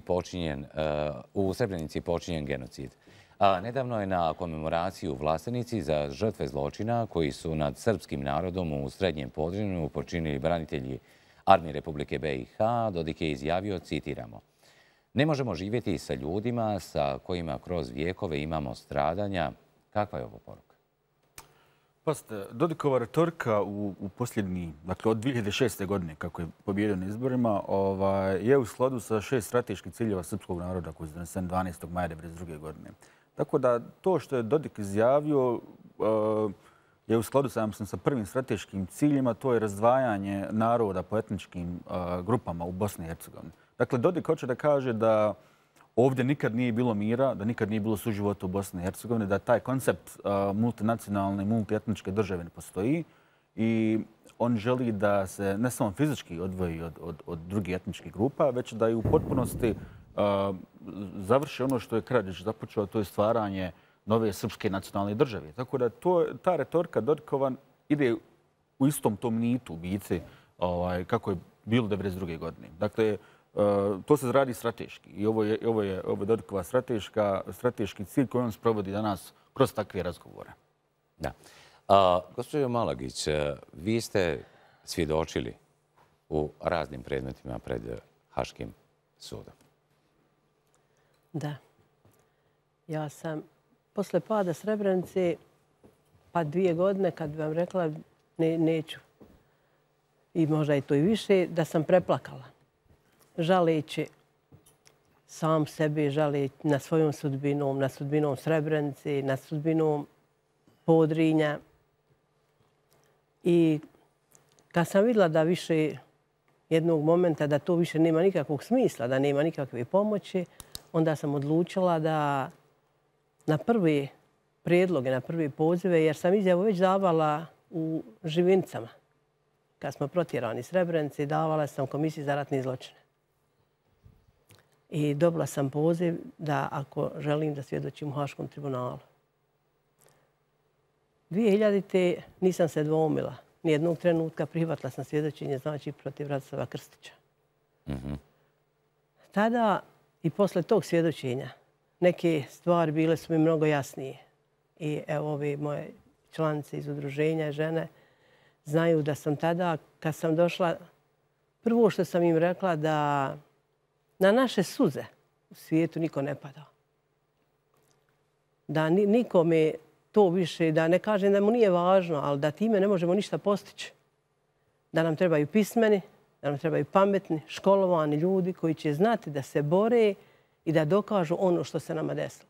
u Srebrenici počinjen genocid. Nedavno je na komemoraciji u Vlastenici za žrtve zločina koji su nad srpskim narodom u Srednjem Podrinju počinili branitelji Armije Republike BiH, Dodik je izjavio, citiramo, ne možemo živjeti sa ljudima sa kojima kroz vijekove imamo stradanja. Kakva je ovo poruka? Pazite, Dodikova retorika u posljednji, dakle od 2006. godine kako je pobjedio na izborima, je u skladu sa 6 strateških ciljeva srpskog naroda koji su donesen 12. maja 1992. godine. Tako da to što je Dodik izjavio je u skladu sa prvim strateškim ciljima, to je razdvajanje naroda po etničkim grupama u Bosni i Hercegovini. Dakle, Dodik hoće da kaže da ovdje nikad nije bilo mira, da nikad nije bilo suživota u Bosni i Hercegovini, da taj koncept multinacionalne i multietničke države ne postoji i on želi da se ne samo fizički odvoji od drugih etničkih grupa, već da i u potpunosti završi ono što je Karadžić započeo, to je stvaranje nove srpske nacionalne države. Tako da ta retorika Dodikova ide u istom tom nitu u bici kako je bilo 1992. godine. Dakle, To se radi strateški i ovo je Dodikova strateški cilj koji on sprovodi danas kroz takve razgovore. Da. Gospođo Malagić, vi ste svjedočili u raznim predmetima pred Haškim sudom. Da. Ja sam posle pada Srebrenice, pa 2 godine, kad bi vam rekla neću, i možda i to i više, da sam preplakala. Žaleći sam sebe, žaleći na svojom sudbinom, na sudbinom Srebrenice, na sudbinom Podrinja. I kad sam vidjela da više jednog momenta da to više nema nikakvog smisla, da nema nikakve pomoći, onda sam odlučila da na prve prijedloge, na prve pozive, jer sam izjavu već davala u Živinicama. Kad smo protjerani iz Srebrenice, davala sam Komisiji za ratne zločine. I dobila sam poziv da ako želim da svjedočim u Haškom tribunalu. 2000. nisam se dvoumila. Nijednog trenutka prihvatila sam svjedočenje, znači protiv Radislava Krstića. Tada i posle tog svjedočenja neke stvari bile su mi mnogo jasnije. I evo ove moje članice iz udruženja žene znaju da sam tada, kad sam došla, prvo što sam im rekla da na naše suze u svijetu niko ne pada. Da nikome to više, da ne kažem da mu nije važno, ali da time ne možemo ništa postići. Da nam trebaju pismeni, da nam trebaju pametni, školovani ljudi koji će znati da se bore i da dokažu ono što se nama desilo.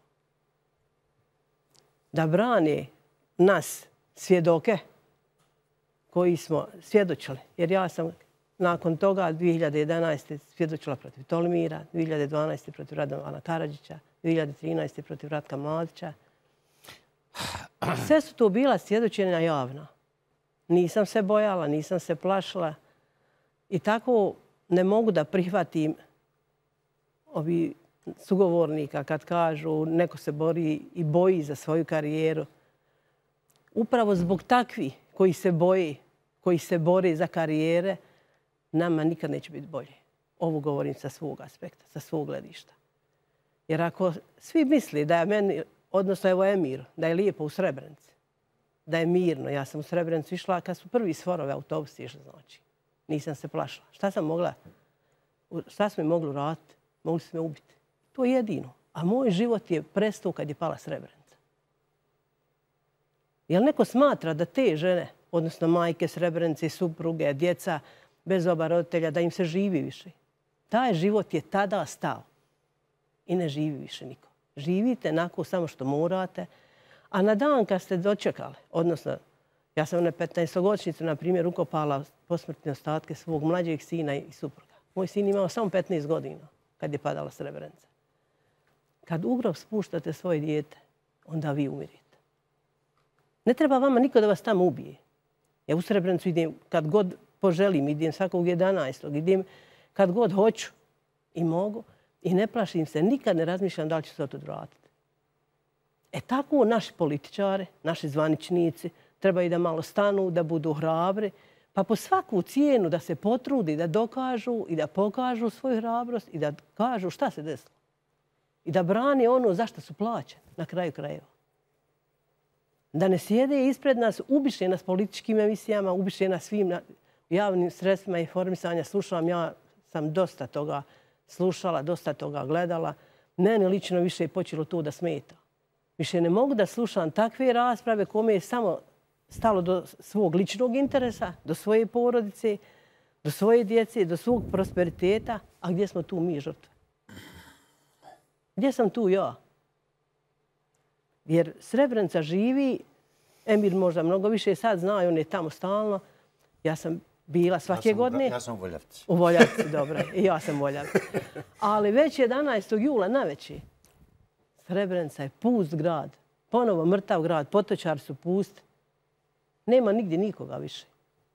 Da brane nas svjedoke koji smo svjedočili. Jer ja sam nakon toga 2011. svjedočila protiv Tolimira, 2012. protiv Radovana Karadžića, 2013. protiv Ratka Mladića. Sve su to bila svjedočenja javna. Nisam se bojala, nisam se plašila. I tako ne mogu da prihvatim ovi sugovornika kad kažu neko se bori i boji za svoju karijeru. Upravo zbog takvi koji se boji, koji se bore za karijere, nama nikad neće biti bolje. Ovo govorim sa svog aspekta, sa svog gledišta. Jer ako svi misli da je meni, odnosno evo Emir, da je lijepo u Srebrenici, da je mirno. Ja sam u Srebrenicu išla kad su prvi svorove autobusi išli, znači. Nisam se plašila. Šta sam mogla? Šta su mi mogli uraditi? Mogli su me ubiti. To je jedino. A moj život je prestao kad je pala Srebrenica. Jel neko smatra da te žene, odnosno majke Srebrenice, supruge, djeca, bez oba roditelja, da im se živi više? Taj život je tada stao. I ne živi više niko. Živite onako samo što morate. A na dan kad ste dočekali, odnosno ja sam na 15-godišnjicu, na primjer, ukopala posmrtne ostatke svog mlađeg sina i supruga. Moj sin imao samo 15 godina kad je padala Srebrenica. Kad u grob spuštate svoje dijete, onda vi umirite. Ne treba vama niko da vas tamo ubije. Ja u Srebrenicu idem kad god poželim, idem svakog 11. Idem kad god hoću i mogu i ne plašim se, nikad ne razmišljam da li ću se to vratiti. E tako naši političari, naši zvaničnici trebaju da malo stanu, da budu hrabri, pa po svaku cijenu da se potrudi, da dokažu i da pokažu svoju hrabrost i da kažu šta se desilo. I da brane ono zašto su plaćeni na kraju krajeva. Da ne sjede ispred nas, ubiše nas političkim emisijama, ubiše nas svim javnim sredstvima informisanja. Slušam, ja sam dosta toga slušala, dosta toga gledala. Mene lično više je počelo to da smeta. Više ne mogu da slušam takve rasprave kome je samo stalo do svog ličnog interesa, do svoje porodice, do svoje djece, do svog prosperiteta. A gdje smo tu mi žrtve? Gdje sam tu ja? Jer Srebrenica živi, Emir možda mnogo više sad zna i on je tamo stalno. Ja sam bila svake godine. Ja sam u Voljavci. U Voljavci, dobro. I ja sam u Voljavci. Ali već 11. jula navečer Srebrenica je pust grad. Ponovo mrtav grad. Potočari su pusti. Nema nigdje nikoga više.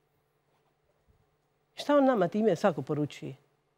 Šta on nama time svako poručuje?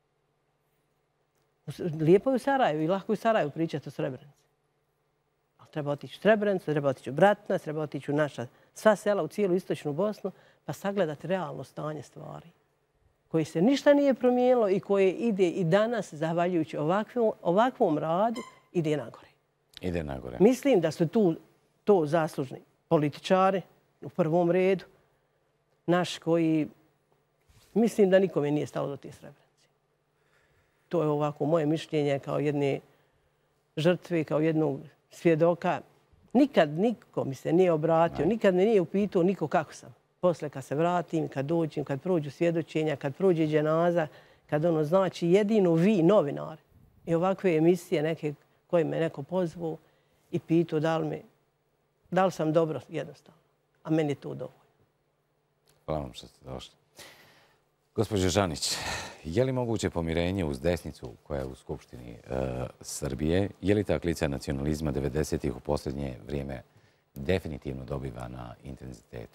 Lijepo je u Sarajevu i lahko je u Sarajevu pričati o Srebrenici. Ali treba otići u Srebrenicu, treba otići u Bratunac, treba otići u naša sva sela u cijelu istočnu Bosnu, pa sagledati realno stanje stvari. koji se ništa nije promijenilo i koje ide i danas, zahvaljujući ovakvom radu, ide nagore. Ide nagore. Mislim da su to zaslužni političari u prvom redu, naš koji, mislim da nikome nije stalo do te Srebrenice. To je ovako moje mišljenje kao jedne žrtve, kao jednog svjedoka. Nikad niko mi se nije obratio, nikad me nije upitao niko kako sam. Posle kad se vratim, kad dođem, kad prođu svjedočenja, kad prođe dženaza, kad ono znači jedino vi, novinari, i ovakve emisije neke koje me neko pozvao i pitao da li sam dobro jednostavno. A meni je to dovoljno. Hvala vam što ste došli. Gospođo Žanić, je li moguće pomirenje uz desnicu koja je u Skupštini Srbije? Je li ta klica nacionalizma 90-ih u posljednje vrijeme definitivno dobiva na intenzitetu?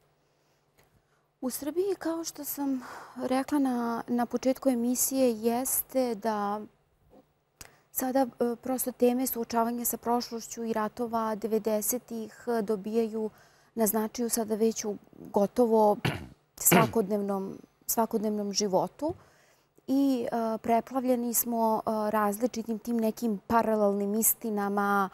U Srbiji, kao što sam rekla na početku emisije, jeste da sada prosto teme suočavanja sa prošlošću i ratova 90-ih dobijaju na značaju sada već u gotovo svakodnevnom životu i preplavljeni smo različitim tim nekim paralelnim istinama,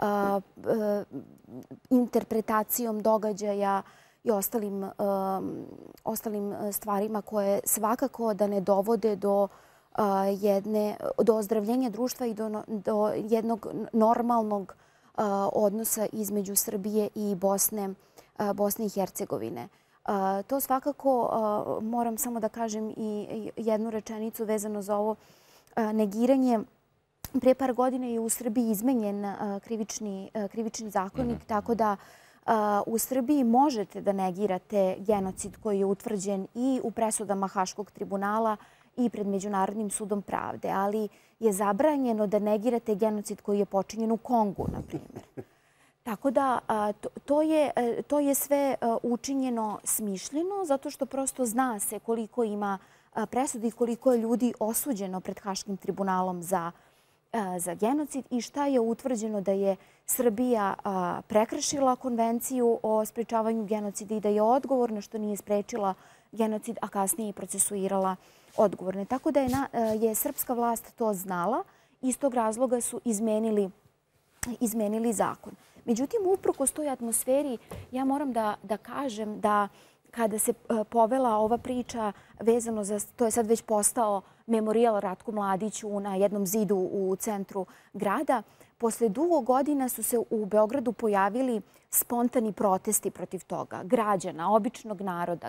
interpretacijom događaja i ostalim stvarima koje svakako da ne dovode do ozdravljenja društva i do jednog normalnog odnosa između Srbije i Bosne i Hercegovine. To svakako, moram samo da kažem i jednu rečenicu vezano za ovo negiranje. Prije par godina je u Srbiji izmenjen krivični zakonik, tako da u Srbiji možete da negirate genocid koji je utvrđen i u presudama Haškog tribunala i pred Međunarodnim sudom pravde, ali je zabranjeno da negirate genocid koji je počinjen u Kongu, na primjer. Tako da to je sve učinjeno smišljeno, zato što prosto zna se koliko ima presudi i koliko je ljudi osuđeno pred Haškim tribunalom za genocid i šta je utvrđeno da je Srbija prekršila konvenciju o sprečavanju genocida i da je odgovorna što nije sprečila genocid, a kasnije i procesuirala odgovorne. Tako da je srpska vlast to znala i iz tog razloga su izmenili zakon. Međutim, uprkos toj atmosferi, ja moram da kažem da kada se povela ova priča vezano za, to je sad već postao memorijal Ratku Mladiću na jednom zidu u centru grada, posle dugo godina su se u Beogradu pojavili spontani protesti protiv toga. Građana, običnog naroda,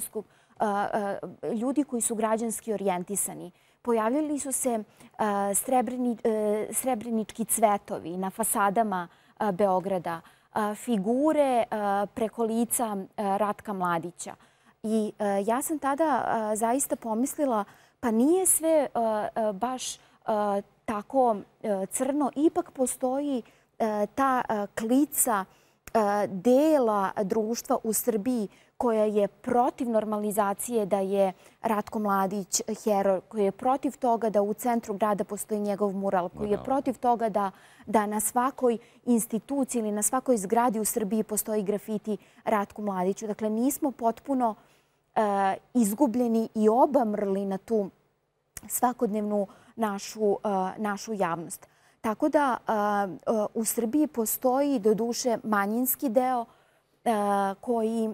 ljudi koji su građanski orijentisani. Pojavljali su se srebrenički cvetovi na fasadama Beograda, figure preko lica Ratka Mladića. I ja sam tada zaista pomislila, pa nije sve baš tako crno. Ipak postoji ta klica dela društva u Srbiji koja je protiv normalizacije da je Ratko Mladić heroj, koji je protiv toga da u centru grada postoji njegov mural, koji je protiv toga da na svakoj instituciji ili na svakoj zgradi u Srbiji postoji grafiti Ratku Mladiću. Dakle, nismo potpuno izgubljeni i obamrli na tu svakodnevnu našu javnost. Tako da u Srbiji postoji doduše manjinski deo koji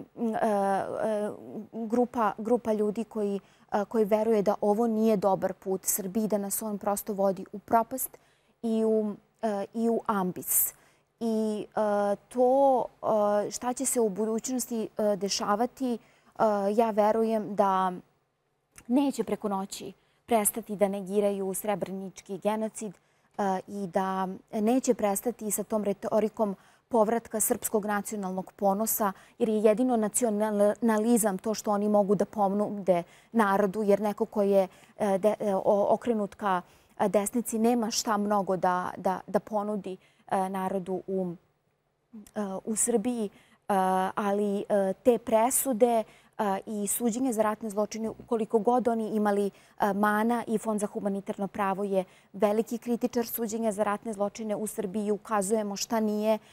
grupa ljudi koji veruje da ovo nije dobar put Srbiji, da nas on prosto vodi u propast i u ambis. I to šta će se u budućnosti dešavati, ja verujem da neće preko noći prestati da negiraju srebrenički genocid i da neće prestati sa tom retorikom povratka srpskog nacionalnog ponosa, jer je jedino nacionalizam to što oni mogu da ponude narodu, jer neko ko je okrenut ka desnici nema šta mnogo da ponudi narodu u Srbiji, ali te presude i suđenje za ratne zločine, koliko god oni imali mana, i Fond za humanitarno pravo je veliki kritičar suđenja za ratne zločine u Srbiji, ukazujemo šta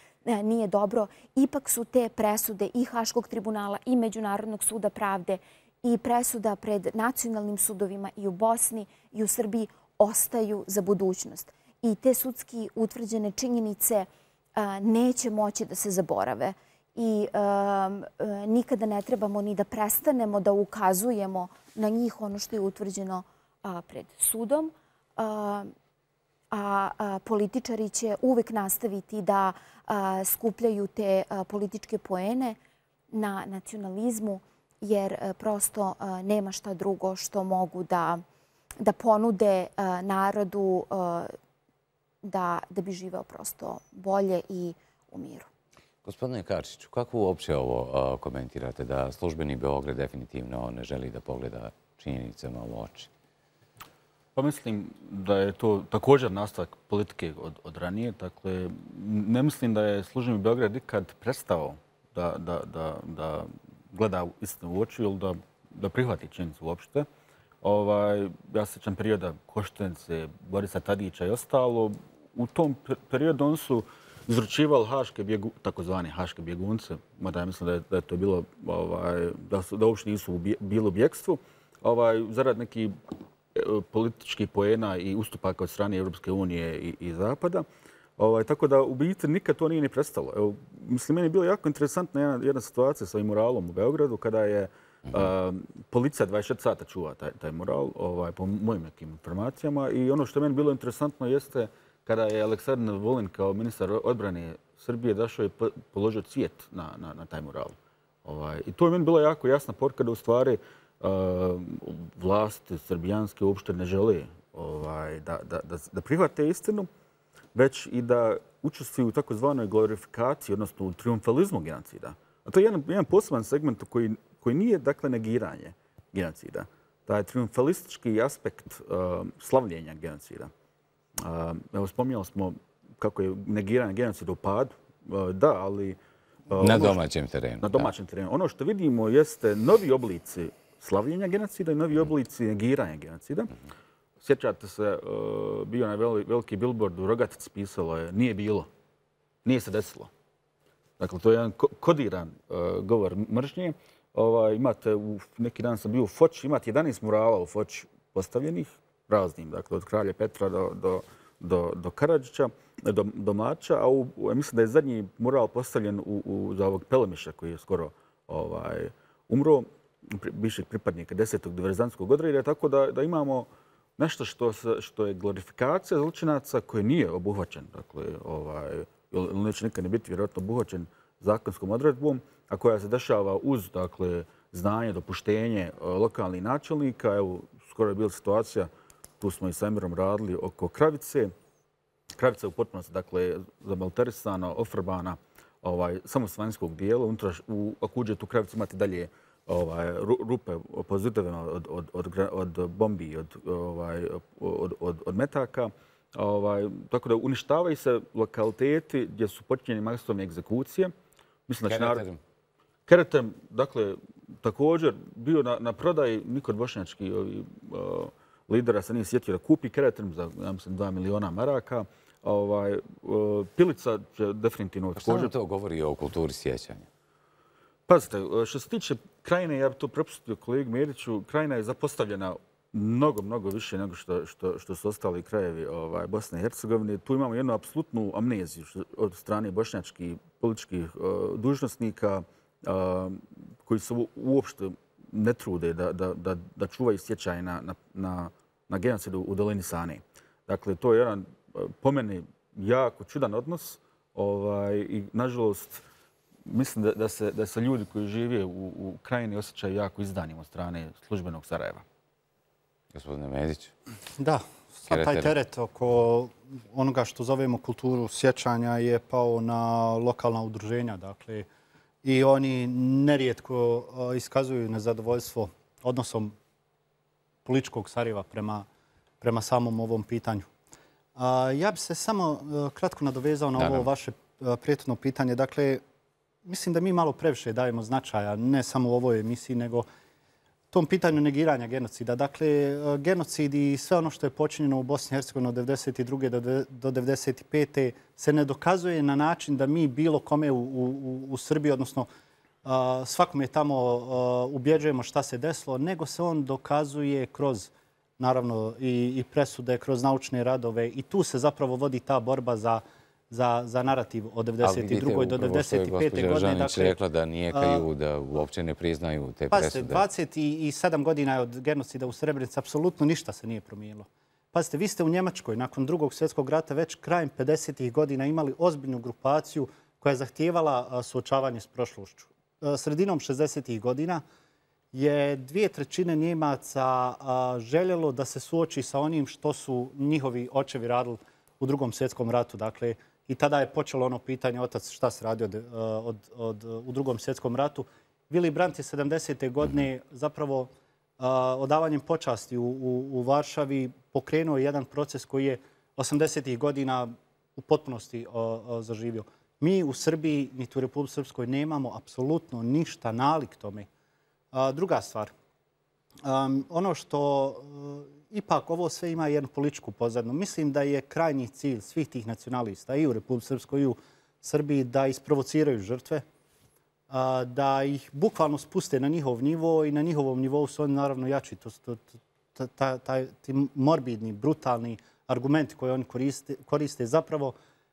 nije dobro. Ipak su te presude i Haškog tribunala i Međunarodnog suda pravde i presuda pred nacionalnim sudovima i u Bosni i u Srbiji ostaju za budućnost. I te sudski utvrđene činjenice neće moći da se zaborave. I nikada ne trebamo ni da prestanemo da ukazujemo na njih ono što je utvrđeno pred sudom. A političari će uvek nastaviti da skupljaju te političke poene na nacionalizmu, jer prosto nema šta drugo što mogu da ponude narodu da bi živeo prosto bolje i u miru. Gospodine Karčiću, kako uopće ovo komentirate da službeni Beograd definitivno ne želi da pogleda činjenicama u oči? Pa mislim da je to također nastavak politike od ranije. Dakle, ne mislim da je službeni Beograd ikad prestao da gleda istinu u oči ili da prihvati činjenicu uopšte. Ja se sjećam perioda Koštunice, Borisa Tadića i ostalo. U tom periodu oni su izručivali takozvani haške bjegunce, mada ja mislim da je to bilo, da uopšte nisu bili u bjekstvu, zarad nekih političkih poena i ustupaka od strane Europske unije i Zapada. Tako da u biti nikad to nije ni prestalo. Mislim, meni je bilo jako interesantna jedna situacija sa muralom u Beogradu kada je policija 24 sata čuva taj mural, po mojim nekim informacijama. I ono što je meni bilo interesantno jeste kada je Aleksandar Vulin kao ministar odbrane Srbije došao i položio cvijet na taj mural. I to je meni bila jako jasna poruka da u stvari vlasti srbijanske uopšte ne žele da prihvate istinu, već i da učestvuju u takozvanoj glorifikaciji, odnosno u triumfalizmu genocida. A to je jedan poseban segment koji nije, dakle, negiranje genocida. Taj triumfalistički aspekt slavljenja genocida. Evo, spominjali smo kako je negiranje genocida u padu. Da, ali... Na domaćem terenu. Na domaćem terenu. Ono što vidimo jeste novi oblici slavljenja genocida i novi oblici negiranja genocida. Sjećate se, bio onaj veliki billboard u Rogatici, pisalo je nije bilo, nije se desilo. Dakle, to je jedan kodiran govor mržnje. Imate, neki dan sam bio u Foči, imate 11 murala u Foči postavljenih, raznim, dakle, od kralja Petra do Karadžića, do Mača, a mislim da je zadnji mural postavljen za ovog Pelemiša koji je skoro umro, bivšeg pripadnika 10. diverzantskog odreda, tako da imamo nešto što je glorifikacija zločinaca koji nije obuhvaćen, dakle, ili neće nikad ne biti vjerojatno obuhvaćen zakonskom odredbom, a koja se dešava uz, dakle, znanje, dopuštenje lokalnih načelnika. Evo, skoro je bila situacija, tu smo i sa Emirom radili oko Kravice. Kravica je u potpunosti, dakle, zamalterisana, ofrbana, samo s vanjskog dijela. Ako uđete u Kravicu imate dalje rupe pozitivne od bombi, od metaka. Tako da uništavaju se lokaliteti gdje su počinjeni masovne egzekucije. Keretem, dakle, također bio na prodaji, niko od bošnjačkih lidera se nije sjetio da kupi Keretem za, ja mislim, 2 miliona maraka. Pilica će definitivno također... Šta nam to govori o kulturi sjećanja? Pazite, što se tiče Krajine, ja bih to prepustio kolegi Mediću, Krajina je zapostavljena mnogo više nego što su ostali krajevi Bosne i Hercegovine. Tu imamo jednu apsolutnu amneziju od strane bošnjačkih političkih dužnosnika koji se uopšte ne trude da čuvaju sjećaj na genocidu u dolini Sane. Dakle, to je jedan, po meni, jako čudan odnos i, nažalost, mislim da se ljudi koji žive u Krajini osjećaju jako izdanim od strane službenog Sarajeva. Gospodine Medić. Da, sad taj teret oko onoga što zovemo kulturu sjećanja je pao na lokalna udruženja. Dakle, i oni nerijetko iskazuju nezadovoljstvo odnosom političkog Sarajeva prema samom ovom pitanju. Ja bih se samo kratko nadovezao na ovo vaše prethodno pitanje. Dakle, mislim da mi malo previše dajemo značaja, ne samo u ovoj emisiji, nego tom pitanju negiranja genocida. Dakle, genocid i sve ono što je počinjeno u Bosni i Hercegovini od 1992. do 1995. se ne dokazuje na način da mi bilo kome u Srbiji, odnosno svakome tamo ubjeđujemo šta se desilo, nego se on dokazuje kroz, naravno, i presude, kroz naučne radove. I tu se zapravo vodi ta borba za narativ od 1992. do 1995. godine. Gospođa Žanić rekla da nijekaju, da uopće ne priznaju te presude. Pazite, 27 godina je od genocida u Srebrenici, apsolutno ništa se nije promijenilo. Pazite, vi ste u Njemačkoj nakon Drugog svjetskog rata već krajem 50. godina imali ozbiljnu grupaciju koja je zahtijevala suočavanje s prošlošću. Sredinom 60. godina je 2/3 Njemaca željelo da se suoči sa onim što su njihovi očevi radili u Drugom svjetskom ratu. Dakle, i tada je počelo ono pitanje otac šta se radi u Drugom svjetskom ratu. Willy Brandt je 70. godine zapravo odavanjem počasti u Varšavi pokrenuo jedan proces koji je 80. godina u potpunosti zaživio. Mi u Srbiji, niti u Republici Srpskoj, nemamo apsolutno ništa nalik tome. Druga stvar, ono što ipak ovo sve ima jednu političku pozadinu. Mislim da je krajnji cilj svih tih nacionalista i u Republici Srpskoj i u Srbiji da isprovociraju žrtve, da ih bukvalno spuste na njihov nivo i na njihovom nivou su oni naravno jači. Ti morbidni, brutalni argumenti koje oni koriste zapravo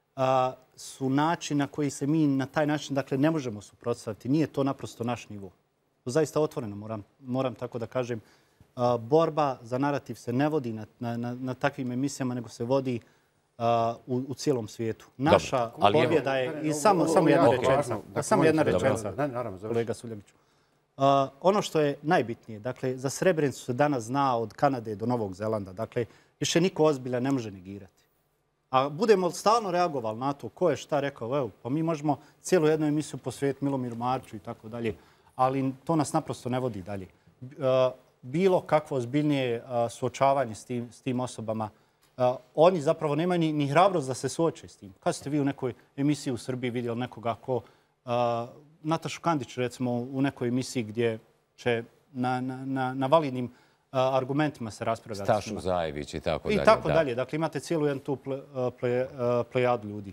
su način na koji se mi na taj način ne možemo suprotstaviti. Nije to naprosto naš nivo. To zaista otvoreno moram tako da kažem. Borba za narativ se ne vodi na takvim emisijama, nego se vodi u cijelom svijetu. Naša pobjeda je... I samo jedna rečenica, kolega Suljeviću. Ono što je najbitnije, dakle, za Srebrenicu se danas zna od Kanade do Novog Zelanda. Dakle, više niko ozbilja ne može negirati. A budemo stalno reagovali na to ko je šta rekao, evo, pa mi možemo cijelu jednu emisiju posvetiti Milomiru Mariću i tako dalje, ali to nas naprosto ne vodi dalje. Bilo kakvo ozbiljnije suočavanje s tim osobama, oni zapravo nemaju ni hrabrost da se suoče s tim. Kad ste vi u nekoj emisiji u Srbiji vidjeli nekoga ko Natašu Kandić, recimo, u nekoj emisiji gdje će na validnim argumentima se raspravljati. Stašu Zajević i tako dalje. I tako dalje. Dakle, imate cijelu jednu tu plejadu ljudi.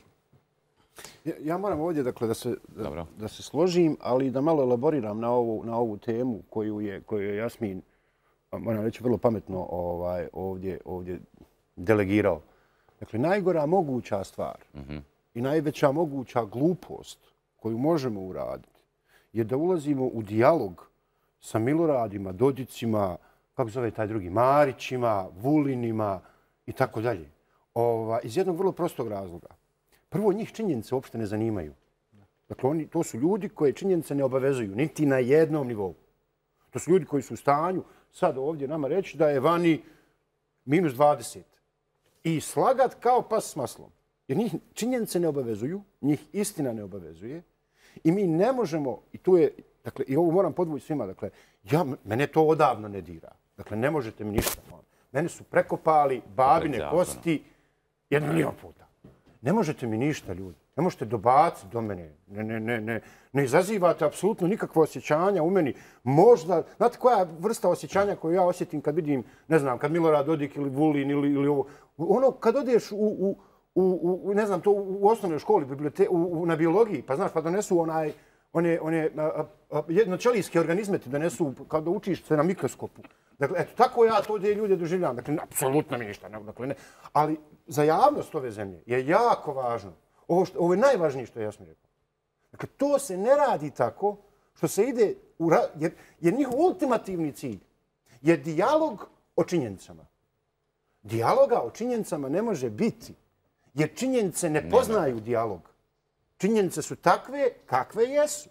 Ja moram ovdje da se složim, ali da malo elaboriram na ovu temu koju je Jasmin, moram reći, vrlo pametno ovdje delegirao. Dakle, najgora moguća stvar i najveća moguća glupost koju možemo uraditi je da ulazimo u dijalog sa Miloradima, Dodicima, kako zove taj drugi, Marićima, Vulinima i tako dalje. Iz jednog vrlo prostog razloga. Prvo, njih činjenice uopšte ne zanimaju. Dakle, to su ljudi koje činjenice ne obavezuju, niti na jednom nivou. To su ljudi koji su u stanju sad ovdje nama reći da je vani -20 i slagat kao pas s maslom. Jer njih činjenice ne obavezuju, njih istina ne obavezuje i mi ne možemo, i tu je, dakle, i ovo moram podvući svima, dakle, mene to odavno ne dira. Dakle, ne možete mi ništa. Mene su prekopali babine kosti 1 milion puta. Ne možete mi ništa, ljudi. Ne možete dobaciti do mene. Ne izazivate apsolutno nikakve osjećanja u meni. Možda, znate koja vrsta osjećanja koju ja osjetim kad vidim, ne znam, kad Milorad Dodik ili Vulin ili ovo. Ono, kad odeš ne znam, to u osnovnoj školi, na biologiji, pa znaš, pa donesu one jednoćelijske organizme ti donesu kada učiš se na mikroskopu. Dakle, eto, tako ja to ljude doživljam. Dakle, apsolutno mi ništa. Dakle, ne. Ali za javnost ove zemlje je jako važno. Ovo je najvažnije što ja sam rekao. Dakle, to se ne radi tako što se ide jer njihov ultimativni cilj je dijalog o činjenicama. Dijaloga o činjenicama ne može biti jer činjenice ne poznaju dijalog. Činjenice su takve kakve jesu.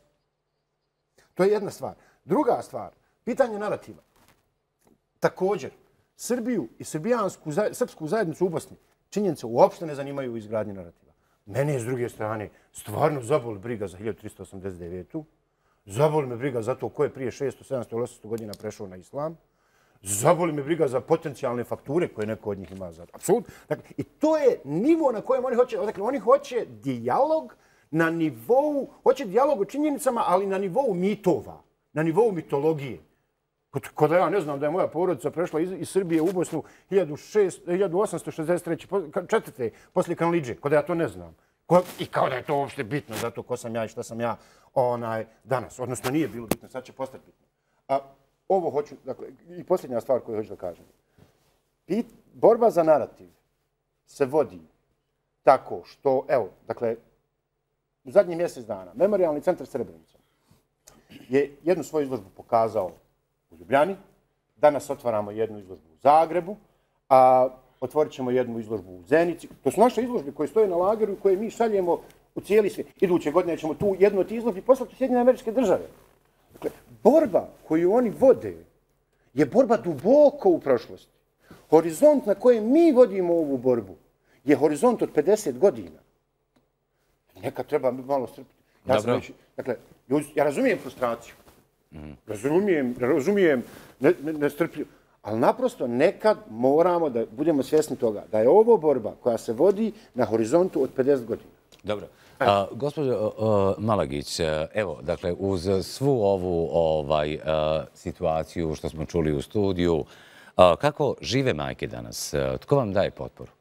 To je jedna stvar. Druga stvar, pitanje narativa. Također, Srbiju i srpsku zajednicu u Bosni činjenice uopšte ne zanimaju u izgradnji narativa. Mene je s druge strane stvarno zaboli briga za 1389. Zaboli me briga za to ko je prije 600, 700 ili 800 godina prešao na islam. Zaboli me briga za potencijalne fakture koje neko od njih ima. Apsolutno. Dakle, i to je nivo na kojem oni hoće. Dakle, oni hoće dijalog na nivou, hoće dijalog o činjenicama, ali na nivou mitova, na nivou mitologije. Kada ja ne znam da je moja porodica prešla iz Srbije u Bosnu 1863. poslije Kanliđe, kada ja to ne znam. I kao da je to uopšte bitno, zato ko sam ja i šta sam ja danas. Odnosno nije bilo bitno, sad će postati bitno. A ovo hoću, dakle, i posljednja stvar koju hoću da kažem. Borba za narativ se vodi tako što, evo, dakle, u zadnjih mjesec dana Memorijalni centar Srebrenica je jednu svoju izložbu pokazao u Ljubljani, danas otvaramo jednu izložbu u Zagrebu, a otvorit ćemo jednu izložbu u Zenici. To su naše izložbe koje stoje na lageru i koje mi šaljemo u cijeli svijet. Iduće godine ćemo tu jednu od izložbi poslati u Sjedinjene Američke Države. Dakle, borba koju oni vode je borba duboko u prošlosti. Horizont na kojem mi vodimo ovu borbu je horizont od 50 godina. Nekad treba malo strpiti. Dakle, ja razumijem frustraciju. Razumijem nestrpljivo. Ali naprosto nekad moramo da budemo svjesni toga da je ovo borba koja se vodi na horizontu od 50 godina. Dobro. Gospođo Malagić, evo, dakle, uz svu ovu situaciju što smo čuli u studiju, kako žive majke danas? Tko vam daje potporu?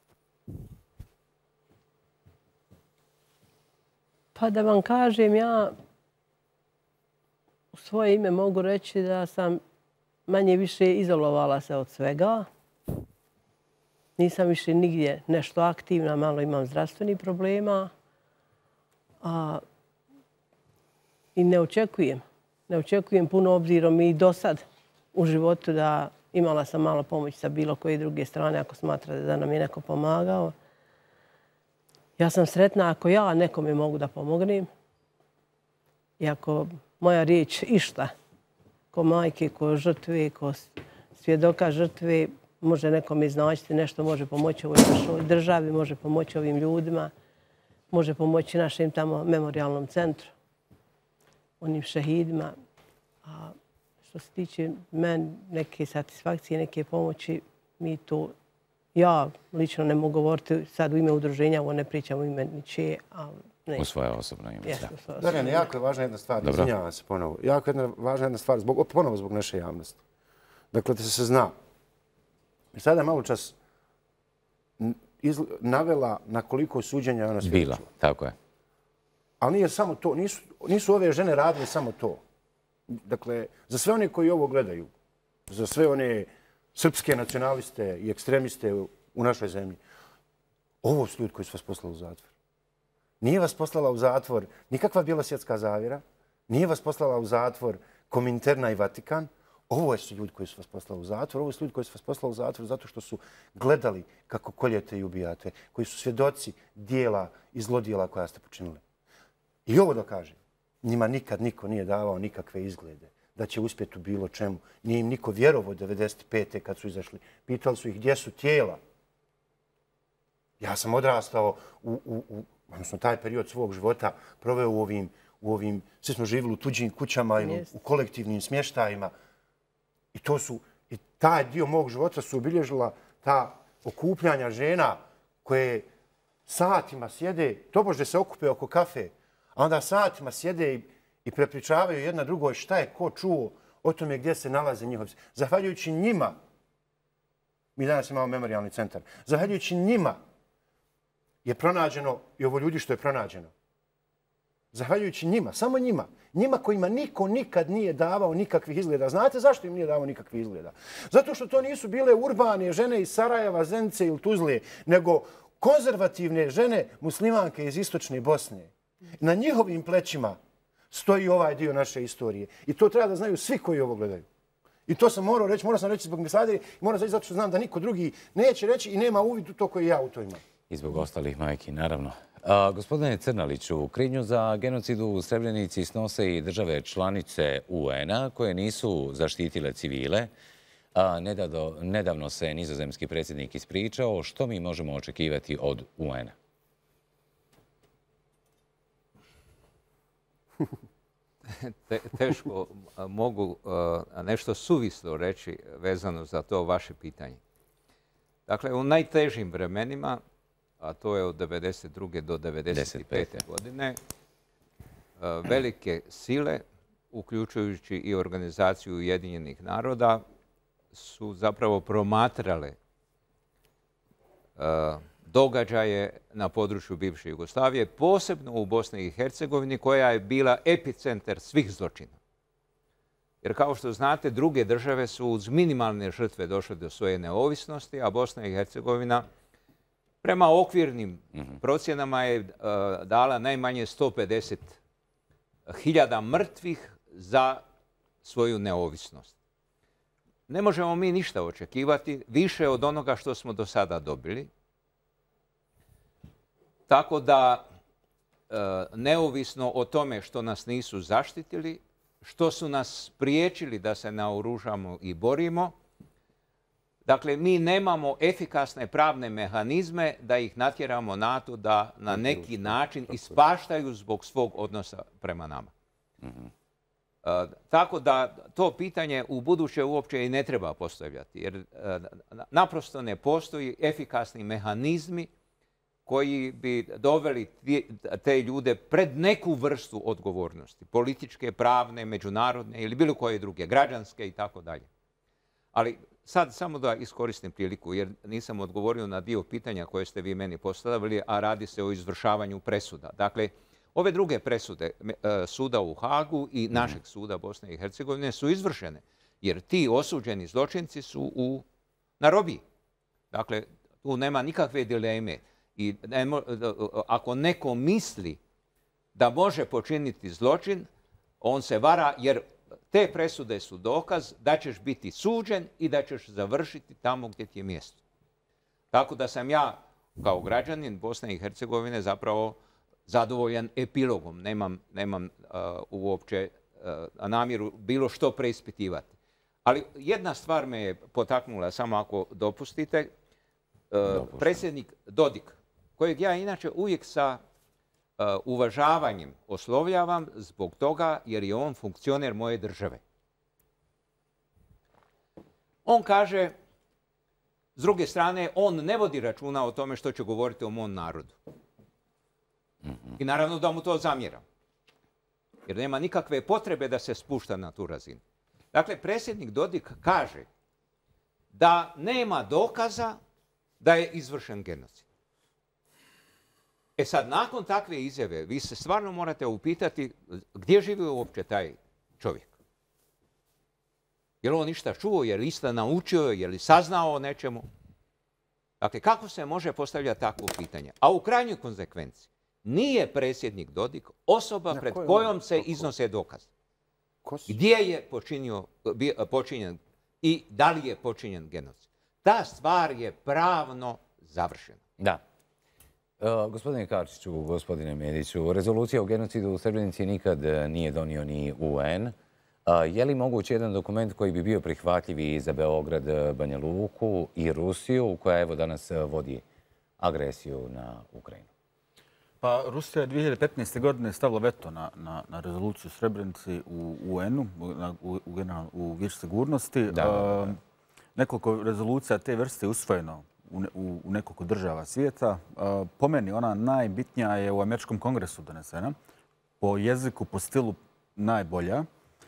Pa da vam kažem, ja u svoje ime mogu reći da sam manje više izolovala se od svega. Nisam više nigdje nešto aktivna, malo imam zdravstvenih problema. I ne očekujem puno obzirom i do sad u životu da imala sam malo pomoć sa bilo koje druge strane ako smatrate da nam je neko pomagao. Ja sam sretna ako ja nekome mogu da pomognem i ako moja riječ išta ko majke, ko žrtve, ko svjedoka žrtve može nekome značiti nešto, može pomoći ovoj državi, može pomoći ovim ljudima, može pomoći našem tamo memorijalnom centru, onim šehidima. A što se tiče meni neke satisfakcije, neke pomoći, mi to, ja lično ne mogu govoriti sad u ime udruženja, ovo ne pričam u ime ničije, ali ne. U svoje osobno ime. Darjane, jako je važna jedna stvar, izvinjavam se ponovo, jako je važna jedna stvar, ponovo zbog naše javnosti. Dakle, da se zna. Sada je malo čas navela na koliko suđenja ona svjedočila. Bila, tako je. Ali nije samo to, nisu ove žene radile samo to. Dakle, za sve one koji ovo gledaju, za sve one srpske nacionaliste i ekstremiste u našoj zemlji, ovo su ljudi koji su vas poslali u zatvor. Nije vas poslala u zatvor nikakva bjelosvjetska zavjera, nije vas poslala u zatvor Kominterna i Vatikan. Ovo su ljudi koji su vas poslali u zatvor. Ovo su ljudi koji su vas poslali u zatvor zato što su gledali kako koljete i ubijate, koji su svjedoci dijela i zlodijela koja ste počinili. I ovo da kažem, njima nikad niko nije davao nikakve izglede da će uspjeti u bilo čemu. Nije im niko vjerovao 95. kad su izašli. Pitali su ih gdje su tijela. Ja sam odrastao odnosno taj period svog života proveo u ovim, svi smo živjeli u tuđim kućama ili u kolektivnim smještajima. I taj dio mog života su obilježila ta okupljanja žena koje satima sjede, tobože se okupe oko kafe, a onda satima sjede i prepričavaju jedna drugoj šta je ko čuo o tome gdje se nalaze njihovi. Zahvaljujući njima, mi danas imamo memorijalni centar, zahvaljujući njima je pronađeno i ovo ljudi što je pronađeno. Zahvaljujući njima, samo njima. Njima kojima niko nikad nije davao nikakvih izgleda. Znate zašto im nije davao nikakvih izgleda? Zato što to nisu bile urbane žene iz Sarajeva, Zenice ili Tuzle, nego konzervativne žene muslimanke iz istočne Bosne. Na njihovim plećima stoji ovaj dio naše istorije. I to treba da znaju svi koji ovo gledaju. I to sam morao sam reći zbog Misadije i moram reći zato što znam da niko drugi neće reći i nema uvid u to koji ja u to imam. I zbog ostalih majki, naravno. Gospodine Crnaliću, krivnju za genocid u Srebrenici snose i države članice UN-a koje nisu zaštitile civile. Nedavno se nizozemski predsjednik ispričao. Što mi možemo očekivati od UN-a? Teško mogu nešto suvislo reći vezano za to vaše pitanje. Dakle, u najtežim vremenima, a to je od 1992. do 1995. godine, velike sile, uključujući i Organizaciju Ujedinjenih naroda, su zapravo promatrale događaje na području bivše Jugoslavije, posebno u Bosni i Hercegovini, koja je bila epicentar svih zločina. Jer kao što znate, druge države su uz minimalne žrtve došle do svoje neovisnosti, a Bosna i Hercegovina prema okvirnim procjenama je dala najmanje 150.000 mrtvih za svoju neovisnost. Ne možemo mi ništa očekivati više od onoga što smo do sada dobili. Tako da, neovisno o tome što nas nisu zaštitili, što su nas spriječili da se naoružamo i borimo, dakle, mi nemamo efikasne pravne mehanizme da ih natjeramo na to da na neki način ispaštaju zbog svog odnosa prema nama. Tako da to pitanje u buduće uopće i ne treba postavljati, jer naprosto ne postoji efikasni mehanizmi koji bi doveli te ljude pred neku vrstu odgovornosti, političke, pravne, međunarodne ili bilo koje druge, građanske i tako dalje. Ali sad samo da iskoristim priliku, jer nisam odgovorio na dio pitanja koje ste vi meni postavili, a radi se o izvršavanju presuda. Dakle, ove druge presude suda u Hagu i našeg suda Bosne i Hercegovine su izvršene, jer ti osuđeni zločinci su na robiji. Dakle, tu nema nikakve dileme. I ako neko misli da može počiniti zločin, on se vara, jer te presude su dokaz da ćeš biti suđen i da ćeš završiti tamo gdje ti je mjesto. Tako da sam ja, kao građanin Bosne i Hercegovine, zapravo zadovoljan epilogom. Nemam uopće namjeru bilo što preispitivati. Ali jedna stvar me je potaknula, samo ako dopustite. Predsjednik Dodik, kojeg ja inače uvijek sa uvažavanjem oslovljavam zbog toga jer je on funkcioner moje države. On kaže, s druge strane, on ne vodi računa o tome što će govoriti o mom narodu. I naravno da mu to zamjeram. Jer nema nikakve potrebe da se spušta na tu razinu. Dakle, predsjednik Dodik kaže da nema dokaza da je izvršen genocid. E sad, nakon takve izjave, vi se stvarno morate upitati gdje živi uopće taj čovjek. Je li on ništa čuo, je li išta naučio, je li saznao o nečemu? Dakle, kako se može postavljati takvo pitanje? A u krajnjoj konsekvenci, nije predsjednik Dodik osoba pred kojom se iznose dokaze. Gdje je počinjen i da li je počinjen genocid? Ta stvar je pravno završena. Da. Gospodine Karčiću, gospodine Mediću, rezolucija o genocidu u Srebrenici nikad nije donio ni UN. Je li moguće jedan dokument koji bi bio prihvatljiv i za Beograd, Banja Luku i Rusiju, koja evo danas vodi agresiju na Ukrajinu? Pa Rusija je 2015. godine stavila veto na rezoluciju Srebrenici u UN-u, u Vijeću sigurnosti. Nekoliko rezolucija te vrste je usvojeno u nekoliko država svijeta. Po meni ona najbitnija je u Američkom kongresu donesena. Po jeziku, po stilu najbolja.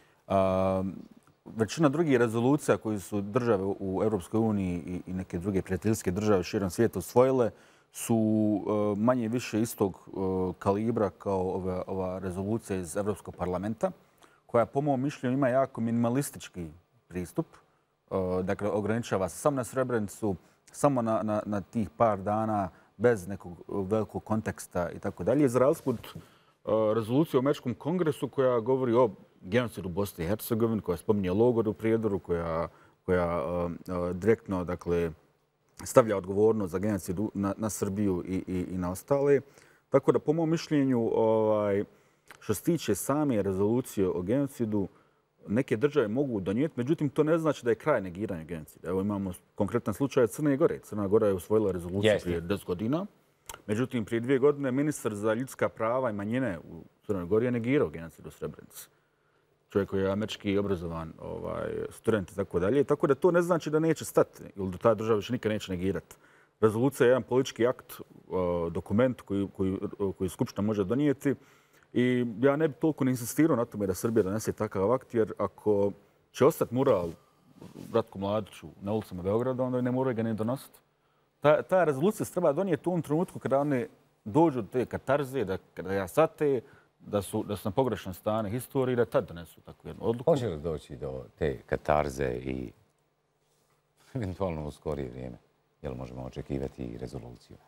Većina drugih rezolucija koji su države u Europskoj uniji i neke druge prijateljske države širom svijeta usvojile su manje više istog kalibra kao ova rezolucija iz Europskog parlamenta, koja po mom mišljenju ima jako minimalistički pristup. Dakle, ograničava se samo na Srebrenicu, samo na tih par dana, bez nekog velikog konteksta i tako dalje. Za razliku od rezolucije u Američkom kongresu koja govori o genocidu Bosne i Hercegovine, koja spominje logor u Prijedoru, koja direktno, dakle, stavlja odgovornost za genocid na Srbiju i na ostale. Tako da, po mom mišljenju, što se tiče same rezolucije o genocidu, neke države mogu donijeti, međutim, to ne znači da je kraj negiranja genocida. Evo imamo konkretan slučaj Crne Gore. Crna Gora je usvojila rezoluciju prije 10 godina. Međutim, prije 2 godine ministar za ljudska prava i manjine u Crnoj Gori je negirao genocid u Srebrenici. Čovjek koji je američki obrazovan student i tako dalje. Tako da to ne znači da neće stati ili da ta država više nikad neće negirati. Rezolucija je jedan politički akt, dokument koji Skupština može donijeti. I ja ne bih toliko ne insistirao na tome da Srbija donese takav akt, jer ako će ostati mural Ratku Mladiću na ulicama Beograda, onda ne moraju ga ne donositi. ta rezolucija se treba donijeti u ovom trenutku kada one dođu do te katarze, kada ja sate, da su na pogrešan strane historije i da tad donesu takvu jednu odluku. Hoće li doći do te katarze i eventualno u skorije vrijeme? Jel možemo očekivati i rezoluciju?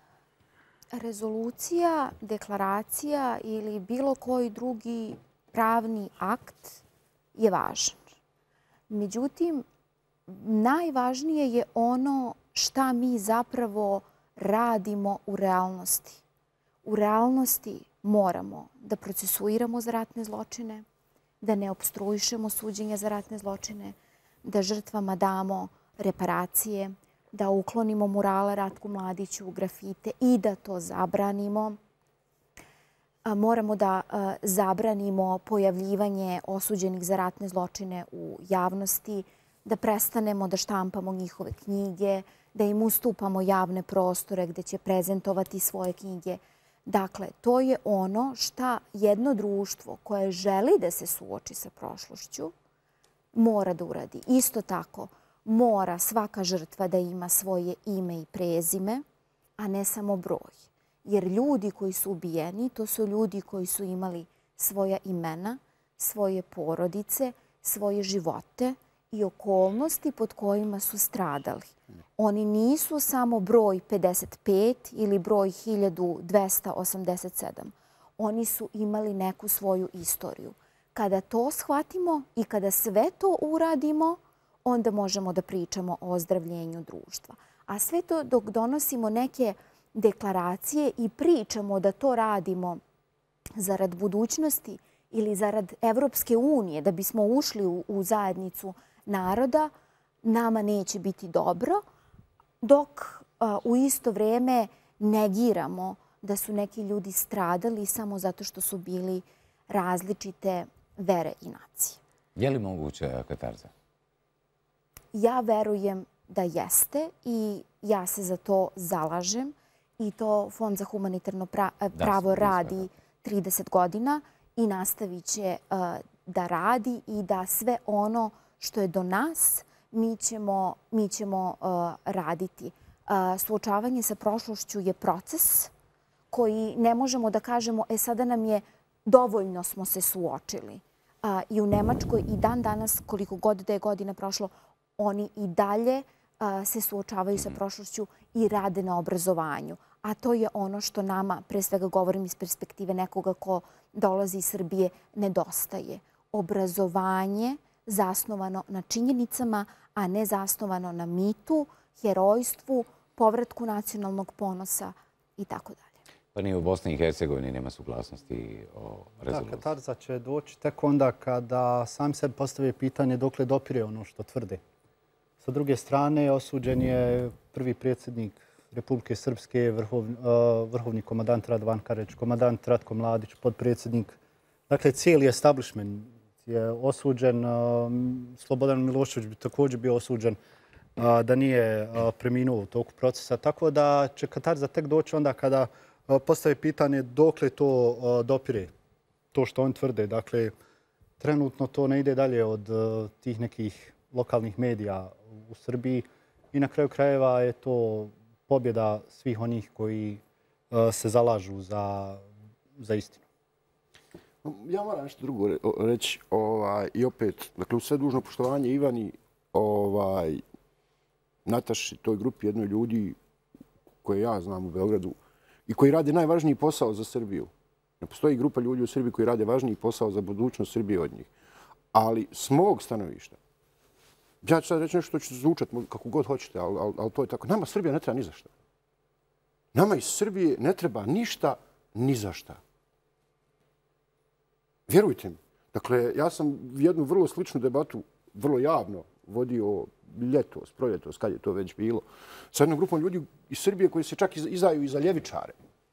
Rezolucija, deklaracija ili bilo koji drugi pravni akt je važan. Međutim, najvažnije je ono šta mi zapravo radimo u realnosti. U realnosti moramo da procesuiramo za ratne zločine, da ne opstruišemo suđenja za ratne zločine, da žrtvama damo reparacije, da uklonimo murale Ratku Mladiću, grafite i da to zabranimo. Moramo da zabranimo pojavljivanje osuđenih za ratne zločine u javnosti, da prestanemo da štampamo njihove knjige, da im ustupamo javne prostore gdje će prezentovati svoje knjige. Dakle, to je ono šta jedno društvo koje želi da se suoči sa prošlošću mora da uradi. Isto tako, mora svaka žrtva da ima svoje ime i prezime, a ne samo broj. Jer ljudi koji su ubijeni, to su ljudi koji su imali svoja imena, svoje porodice, svoje živote i okolnosti pod kojima su stradali. Oni nisu samo broj 55 ili broj 1287. Oni su imali neku svoju istoriju. Kada to shvatimo i kada sve to uradimo, onda možemo da pričamo o ozdravljenju društva. A sve to dok donosimo neke deklaracije i pričamo da to radimo zarad budućnosti ili zarad Evropske unije, da bismo ušli u zajednicu naroda, nama neće biti dobro, dok u isto vrijeme negiramo da su neki ljudi stradali samo zato što su bili različite vere i nacije. Je li moguća katarza? Ja verujem da jeste i ja se za to zalažem i to Fond za humanitarno pravo radi 30 godina i nastavit će da radi i da sve ono što je do nas mi ćemo raditi. Suočavanje sa prošlošću je proces koji ne možemo da kažemo sada nam je dovoljno smo se suočili. I u Nemačkoj i dan danas, koliko god da je godina prošlo, oni i dalje se suočavaju sa prošlošću i rade na obrazovanju. A to je ono što nama, pre svega govorim iz perspektive nekoga ko dolazi iz Srbije, nedostaje. Obrazovanje zasnovano na činjenicama, a ne zasnovano na mitu, herojstvu, povratku nacionalnog ponosa i tako dalje. Pa ni u Bosni i Hercegovini nema suglasnosti o rezoluciji. Da, katarza će doći tek onda kada sam sebi postave pitanje dokle dopire ono što tvrde. Sa druge strane, osuđen je prvi predsjednik Republike Srpske, vrhovni komandant Radovan Karadžić, komandant Ratko Mladić, podpredsjednik. Dakle, cijeli establishment je osuđen. Slobodan Milošević bi također bio osuđen da nije preminuo u toku procesa. Tako da će katarza tek doći onda kada postaje pitanje dokle to dopire, to što on tvrde. Dakle, trenutno to ne ide dalje od tih nekih lokalnih medija u Srbiji i na kraju krajeva je to pobjeda svih onih koji se zalažu za istinu. Ja moram nešto drugo reći i opet, dakle, u sve dužno poštovanje Ivani, Nataši, toj grupi jednoj ljudi koje ja znam u Beogradu i koji rade najvažniji posao za Srbiju. Ne postoji grupa ljudi u Srbiji koji rade važniji posao za budućnost Srbije od njih. Ali s mog stanovišta, ja ću sad reći nešto što ću zvučati kako god hoćete, ali to je tako. Nama Srbija ne treba ni za šta. Nama iz Srbije ne treba ništa ni za šta. Vjerujte mi. Dakle, ja sam jednu vrlo sličnu debatu, vrlo javno, vodio ljetos, proljetos, kad je to već bilo, sa jednom grupom ljudi iz Srbije koji se čak izdaju i za ljevičare.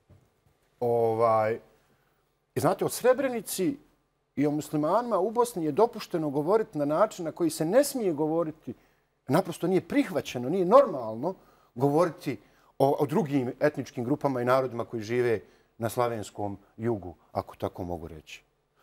I znate, o Srebrenici i o muslimanima u Bosni je dopušteno govoriti na način na koji se ne smije govoriti, naprosto nije prihvaćeno, nije normalno govoriti o drugim etničkim grupama i narodima koji žive na slavenskom jugu, ako tako mogu reći.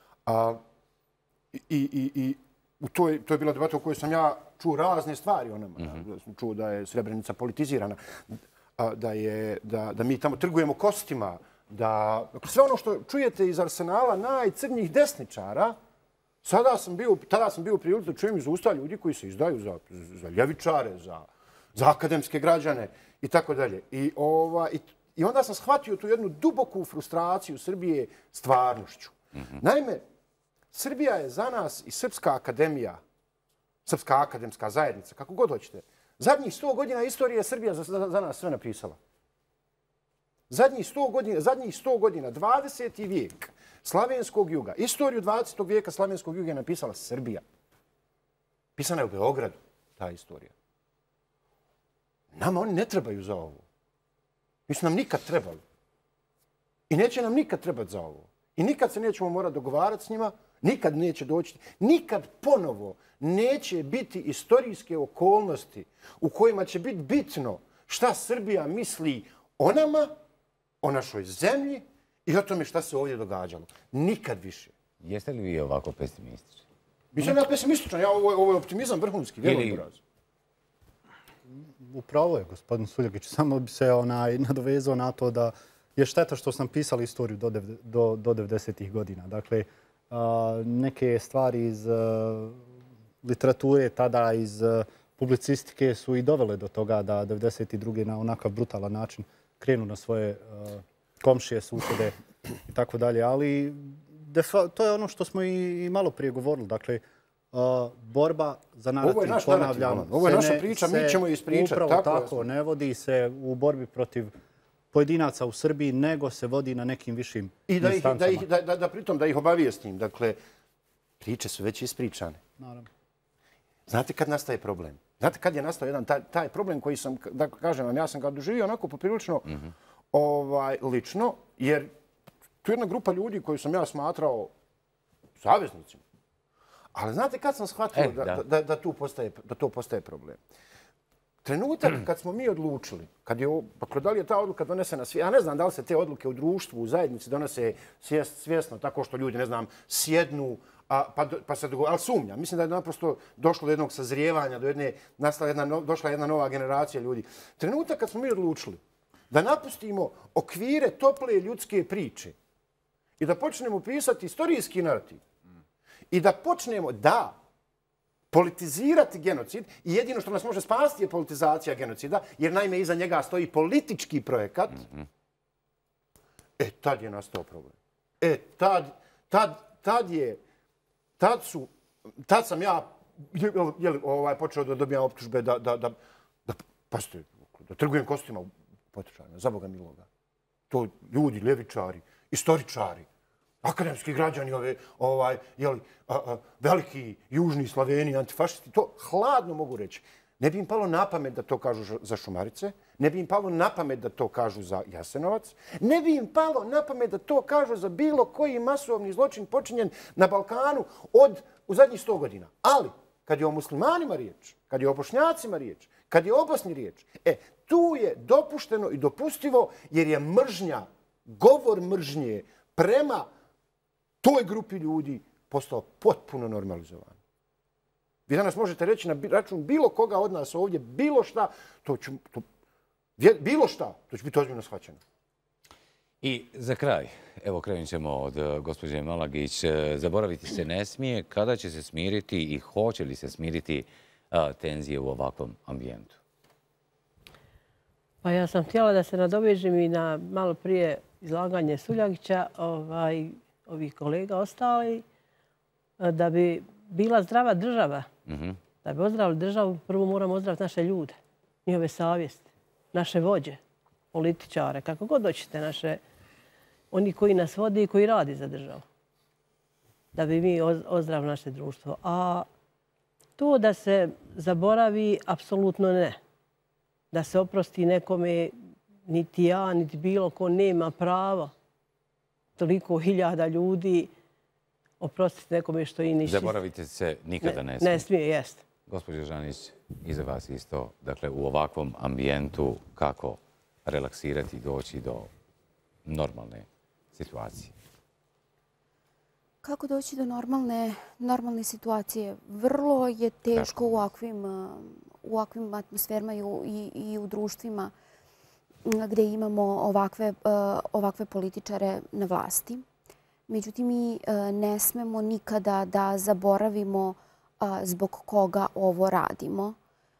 To je bila debata u kojoj sam ja čuo razne stvari o nama. Čuo da je Srebrenica politizirana. da mi tamo trgujemo kostima, da sve ono što čujete iz arsenala najcrnjih desničara, tada sam bio u prilici da čujem iz usta ljudi koji se izdaju za ljevičare, za akademske građane i tako dalje. I onda sam shvatio tu jednu duboku frustraciju Srbije stvarnošću. Naime, Srbija je za nas i Srpska akademija, Srpska akademska zajednica, kako god hoćete, zadnjih 100 godina istorije je Srbija za nas sve napisala. Zadnjih 100 godina, 20. vijek slavenskog juga, istoriju 20. vijeka slavenskog juga je napisala Srbija. Pisana je u Beogradu, ta istorija. Nama oni ne trebaju za ovo. Nisu nam nikad trebali. I neće nam nikad trebati za ovo. I nikad se nećemo morati dogovarati s njima, nikad neće doći, nikad ponovo neće biti istorijske okolnosti u kojima će biti bitno šta Srbija misli o nama, o našoj zemlji i o tome šta se ovdje događalo. Nikad više. Jeste li vi ovako pesimistični? Nisam ja pesimističan, ovo je optimizam vrhunski, vjerujem poraz. Upravo je, gospodin Suljegić. Samo bi se nadovezao na to da je šteta što sam pisali istoriju do 90-ih godina. Dakle, neke stvari iz literature, tada iz publicistike su i dovele do toga da 92. na onakav brutalan način krenu na svoje komšije, susjede i tako dalje. Ali to je ono što smo i malo prije govorili. Dakle, borba za narativ, ponavljam, ovo je naša priča, mi ćemo je ispričati. Upravo tako, ne vodi se u borbi protiv pojedinaca u Srbiji, nego se vodi na nekim višim instancama. I pritom da ih obavijestim. Dakle, priče su već ispričane. Naravno. Znate kad nastaje problem? Znate kad je nastao jedan taj problem koji sam, da kažem vam, ja sam ga doživio onako poprilično lično, jer tu je jedna grupa ljudi koju sam ja smatrao saveznicima. Ali znate kad sam shvatio da to postaje problem? Trenutak kad smo mi odlučili, da li je ta odluka donesena, ja ne znam da li se te odluke u društvu, u zajednici donose svjesno, tako što ljudi, ne znam, sjednu, pa se dogovore, ali sumnjam. Mislim da je naprosto došlo do jednog sazrijevanja, došla jedna nova generacija ljudi. Trenutak kad smo mi odlučili da napustimo okvire tople ljudske priče i da počnemo pisati istorijski narativ i da počnemo politizirati genocid i jedino što nas može spasti je politizacija genocida, jer naime iza njega stoji politički projekat, tad je nastao problem. Tad sam ja počeo da dobijam optužbe da trgujem kostima u Potočarima, za Boga miloga. To ljudi, ljevičari, istoričari, akademski građani, veliki južni Slaveni, antifašisti, to hladno mogu reći. Ne bi im palo na pamet da to kažu za Šumarice, ne bi im palo na pamet da to kažu za Jasenovac, ne bi im palo na pamet da to kažu za bilo koji masovni zločin počinjen na Balkanu u zadnjih 100 godina. Ali, kad je o muslimanima riječ, kad je o bošnjacima riječ, kad je o Bosni riječ, tu je dopušteno i dopustivo jer je mržnja, govor mržnje prema toj grupi ljudi postao potpuno normalizovan. Vi danas možete reći na račun bilo koga od nas ovdje, bilo šta, to će biti ozbiljno shvaćeno. I za kraj, evo krenut ćemo od gospođe Malagić, zaboraviti se ne smije, kada će se smiriti i hoće li se smiriti tenzije u ovakvom ambijentu? Pa ja sam htjela da se nadovežem i na malo prije izlaganje Suljagića, ovih kolega ostali, da bi bila zdrava država, da bi ozdravili državu, prvo moramo ozdraviti naše ljude, njihove savjesti, naše vođe, političare, kako god hoćete, oni koji nas vodi i koji radi za državu, da bi mi ozdravili naše društvo. A to da se zaboravi, apsolutno ne. Da se oprosti nekome, niti ja, niti bilo ko nema pravo toliko hiljada ljudi oprostiti nekome što i ništa. Zaboravite se nikada ne smije. Ne smije, jeste. Gospođo Žanić, i za vas isto, dakle, u ovakvom ambijentu kako relaksirati i doći do normalne situacije? Kako doći do normalne situacije? Vrlo je teško u ovakvim atmosferama i u društvima. gdje imamo ovakve političare na vlasti. Međutim, mi ne smemo nikada da zaboravimo zbog koga ovo radimo.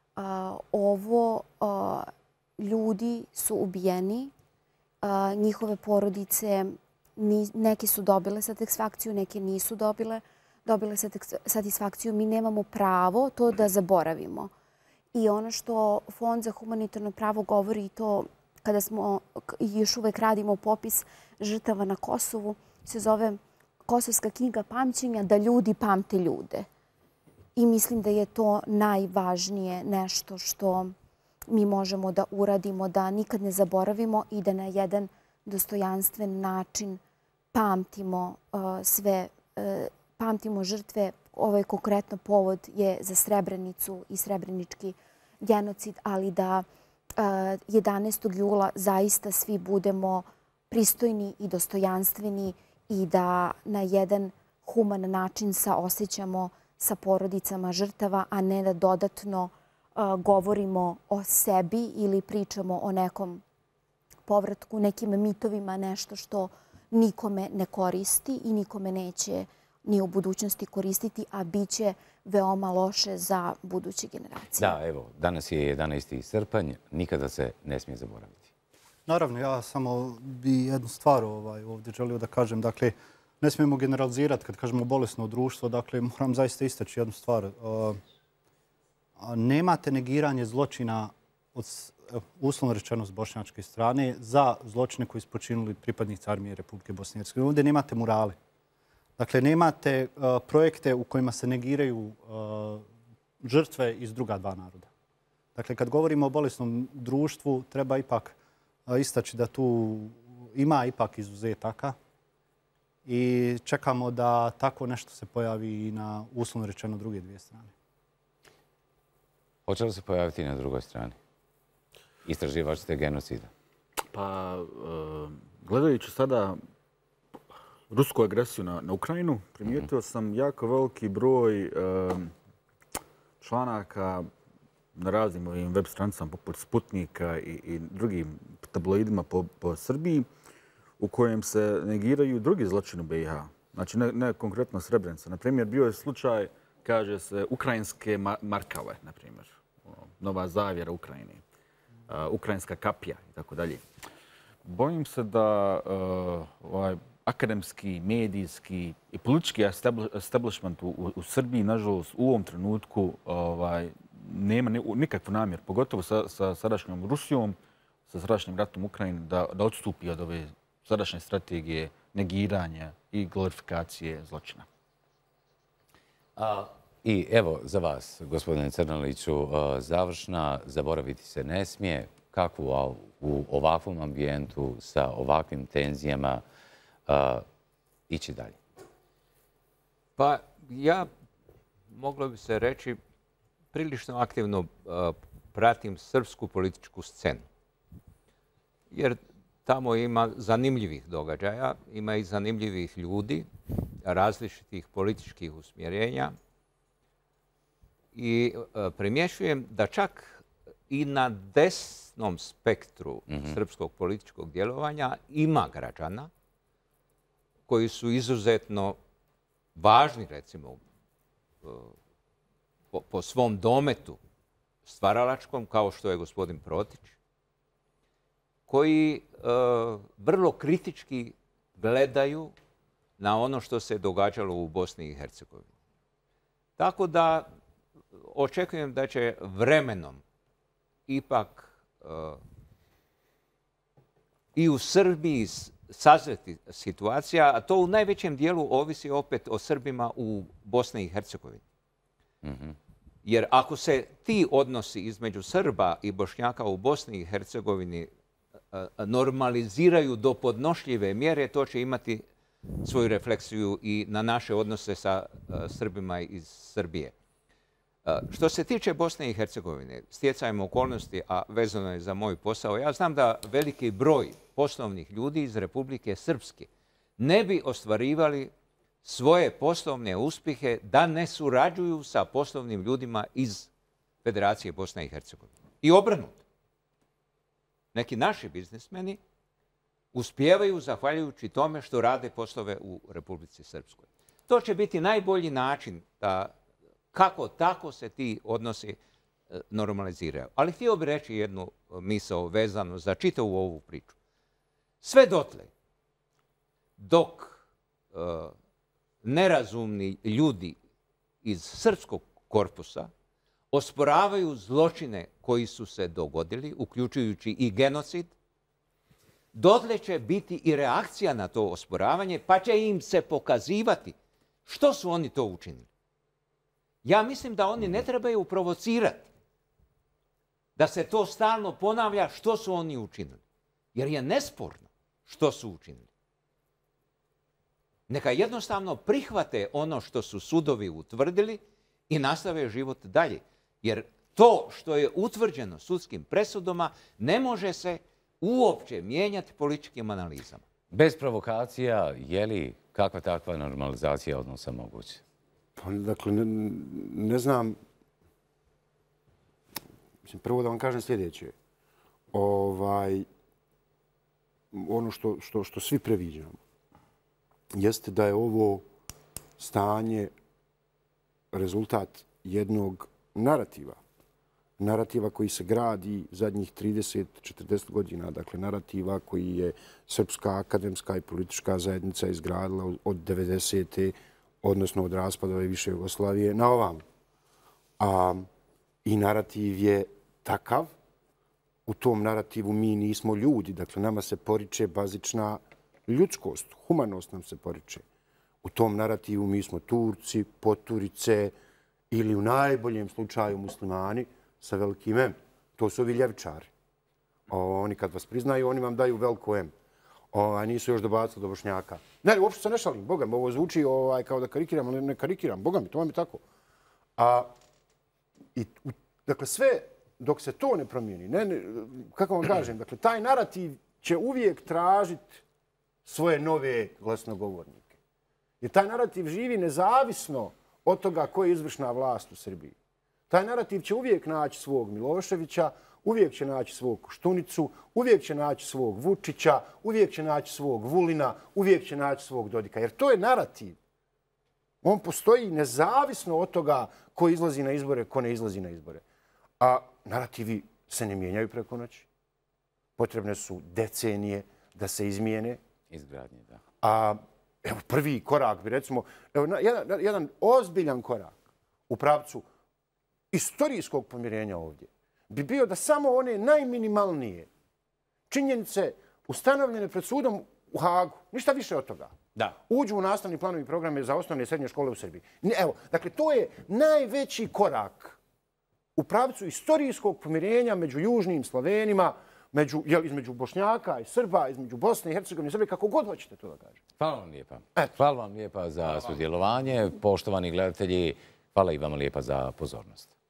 Ljudi su ubijeni, njihove porodice, neke su dobile satisfakciju, neke nisu dobile satisfakciju. Mi nemamo pravo to da zaboravimo. I ono što Fond za humanitarno pravo govori, to kada smo još uvek radimo popis žrtava na Kosovu, se zove Kosovska knjiga pamćenja, da ljudi pamte ljude. I mislim da je to najvažnije nešto što mi možemo da uradimo, da nikad ne zaboravimo i da na jedan dostojanstven način pamtimo žrtve. Ovaj konkretno povod je za Srebrenicu i srebrenički genocid, ali da 11. jula zaista svi budemo pristojni i dostojanstveni i da na jedan human način saosećamo sa porodicama žrtava, a ne da dodatno govorimo o sebi ili pričamo o nekom povratku, nekim mitovima, nešto što nikome ne koristi i nikome neće ni u budućnosti koristiti, a bit će veoma loše za buduće generacije. Da, evo, danas je 11. srpanj, nikada se ne smije zaboraviti. Naravno, ja samo bi jednu stvar ovdje želio da kažem. Dakle, ne smijemo generalizirati kad kažemo bolesno društvo. Dakle, moram zaista istaći jednu stvar. Nemate negiranje zločina, uslovno rečeno s bošnjačke strane, za zločine koji su počinili pripadnici armije Republike Bosne i Hercegovine. Ovdje nemate murale. Dakle, nemate projekte u kojima se negiraju žrtve iz druga dva naroda. Dakle, kad govorimo o bolesnom društvu, treba ipak istaći da tu ima ipak izuzetaka i čekamo da tako nešto se pojavi i na uslovno rečeno druge dvije strane. Hoće li se pojaviti i na drugoj strani? Istraživač te genocida? Pa, gledajući sada rusku agresiju na Ukrajinu, primijetio sam jako veliki broj članaka na raznim ovim web stranicama poput Sputnika i drugim tabloidima po Srbiji u kojem se negiraju drugi zločini u BiH. Znači, ne konkretno Srebrenica. Naprimjer, bio je slučaj, kaže se, ukrajinske markave, naprimjer. Nova zavjera Ukrajine. Ukrajinska kapija i tako dalje. Bojim se da akademski, medijski i politički establishment u Srbiji, nažalost, u ovom trenutku nema nikakvu namjer, pogotovo sa sadašnjom Rusijom, sa sadašnjim ratom u Ukrajini, da odstupi od ove sadašnje strategije negiranja i glorifikacije zločina. I evo za vas, gospodine Crnoliću, završna, zaboraviti se ne smije. Kako u ovakvom ambijentu, sa ovakvim tenzijama, ići dalje? Pa ja, moglo bi se reći, prilično aktivno pratim srpsku političku scenu. Jer tamo ima zanimljivih događaja, ima i zanimljivih ljudi, različitih političkih usmjerenja. I primjećujem da čak i na desnom spektru srpskog političkog djelovanja ima građana koji su izuzetno važni, recimo, po svom dometu stvaralačkom, kao što je gospodin Protić, koji vrlo kritički gledaju na ono što se događalo u Bosni i Hercegovini. Tako da očekujem da će vremenom ipak i u Srbiji sazreti situacija, a to u najvećem dijelu ovisi opet o Srbima u Bosni i Hercegovini. Jer ako se ti odnosi između Srba i Bošnjaka u Bosni i Hercegovini normaliziraju do podnošljive mjere, to će imati svoju refleksiju i na naše odnose sa Srbima iz Srbije. Što se tiče Bosne i Hercegovine, stjecajem okolnosti, a vezano je za moj posao, ja znam da veliki broj poslovnih ljudi iz Republike Srpske ne bi ostvarivali svoje poslovne uspjehe da ne surađuju sa poslovnim ljudima iz Federacije Bosne i Hercegovine. I obrnuto. neki naši biznismeni uspijevaju zahvaljujući tome što rade poslove u Republici Srpskoj. To će biti najbolji način da kako tako se ti odnosi normaliziraju. Ali htio bih reći jednu misao vezanu za čitavu ovu priču. Sve dotle, dok nerazumni ljudi iz srpskog korpusa osporavaju zločine koji su se dogodili, uključujući i genocid, dotle će biti i reakcija na to osporavanje, pa će im se pokazivati što su oni to učinili. Ja mislim da oni ne trebaju provocirati, da se to stalno ponavlja što su oni učinili. Jer je nesporno što su učinili. Neka jednostavno prihvate ono što su sudovi utvrdili i nastave život dalje. Jer to što je utvrđeno sudskim presudama ne može se uopće mijenjati političkim analizama. Bez provokacija, je li kakva takva normalizacija odnosa moguća? Dakle, ne znam. Mislim, prvo da vam kažem sljedeće. Ono što svi previđamo jeste da je ovo stanje rezultat jednog narativa. Narativa koji se gradi zadnjih 30-40 godina. Dakle, narativa koji je Srpska akademska i politička zajednica izgradila od 90. odnosno od raspada ove više Jugoslavije na ovam. I narativ je takav. U tom narativu mi nismo ljudi. Dakle, nama se poriče bazična ljudskost, humanost nam se poriče. U tom narativu mi smo Turci, poturice ili u najboljem slučaju muslimani sa velikim M. To su ovi ljevičari. Oni kad vas priznaju, oni vam daju veliko M. Nisu još dobacili do Bošnjaka. Ne, uopšte se ne šalim. Boga mi, ovo zvuči kao da karikiram, ali ne karikiram. Boga mi, to vam je tako. Dakle, sve dok se to ne promijeni, kako vam kažem, dakle, taj narativ će uvijek tražiti svoje nove glasnogovornike. Jer taj narativ živi nezavisno od toga koja je izvršna vlast u Srbiji. Taj narativ će uvijek naći svog Miloševića, uvijek će naći svog Koštunicu, uvijek će naći svog Vučića, uvijek će naći svog Vulina, uvijek će naći svog Dodika. Jer to je narativ. On postoji nezavisno od toga ko izlazi na izbore, ko ne izlazi na izbore. A narativi se ne mijenjaju preko noći. Potrebne su decenije da se izmijene. Izgradnje, da. Evo, prvi korak bi, recimo, jedan ozbiljan korak u pravcu istorijskog pomirenja ovdje bi bio da samo one najminimalnije činjenice ustanovljene pred sudom u Hagu, ništa više od toga, uđu u nastavni planovi i programe za osnovne i srednje škole u Srbiji. Evo, dakle, to je najveći korak u pravcu istorijskog pomirenja među južnim Slovenima, između Bošnjaka i Srba, između Bosne i Hercegovine i Srbije, kako god hoćete to da kažete. Hvala vam lijepa. Hvala vam lijepa za sudjelovanje. Poštovani gledatelji, hvala i vam lijepa za pozornost.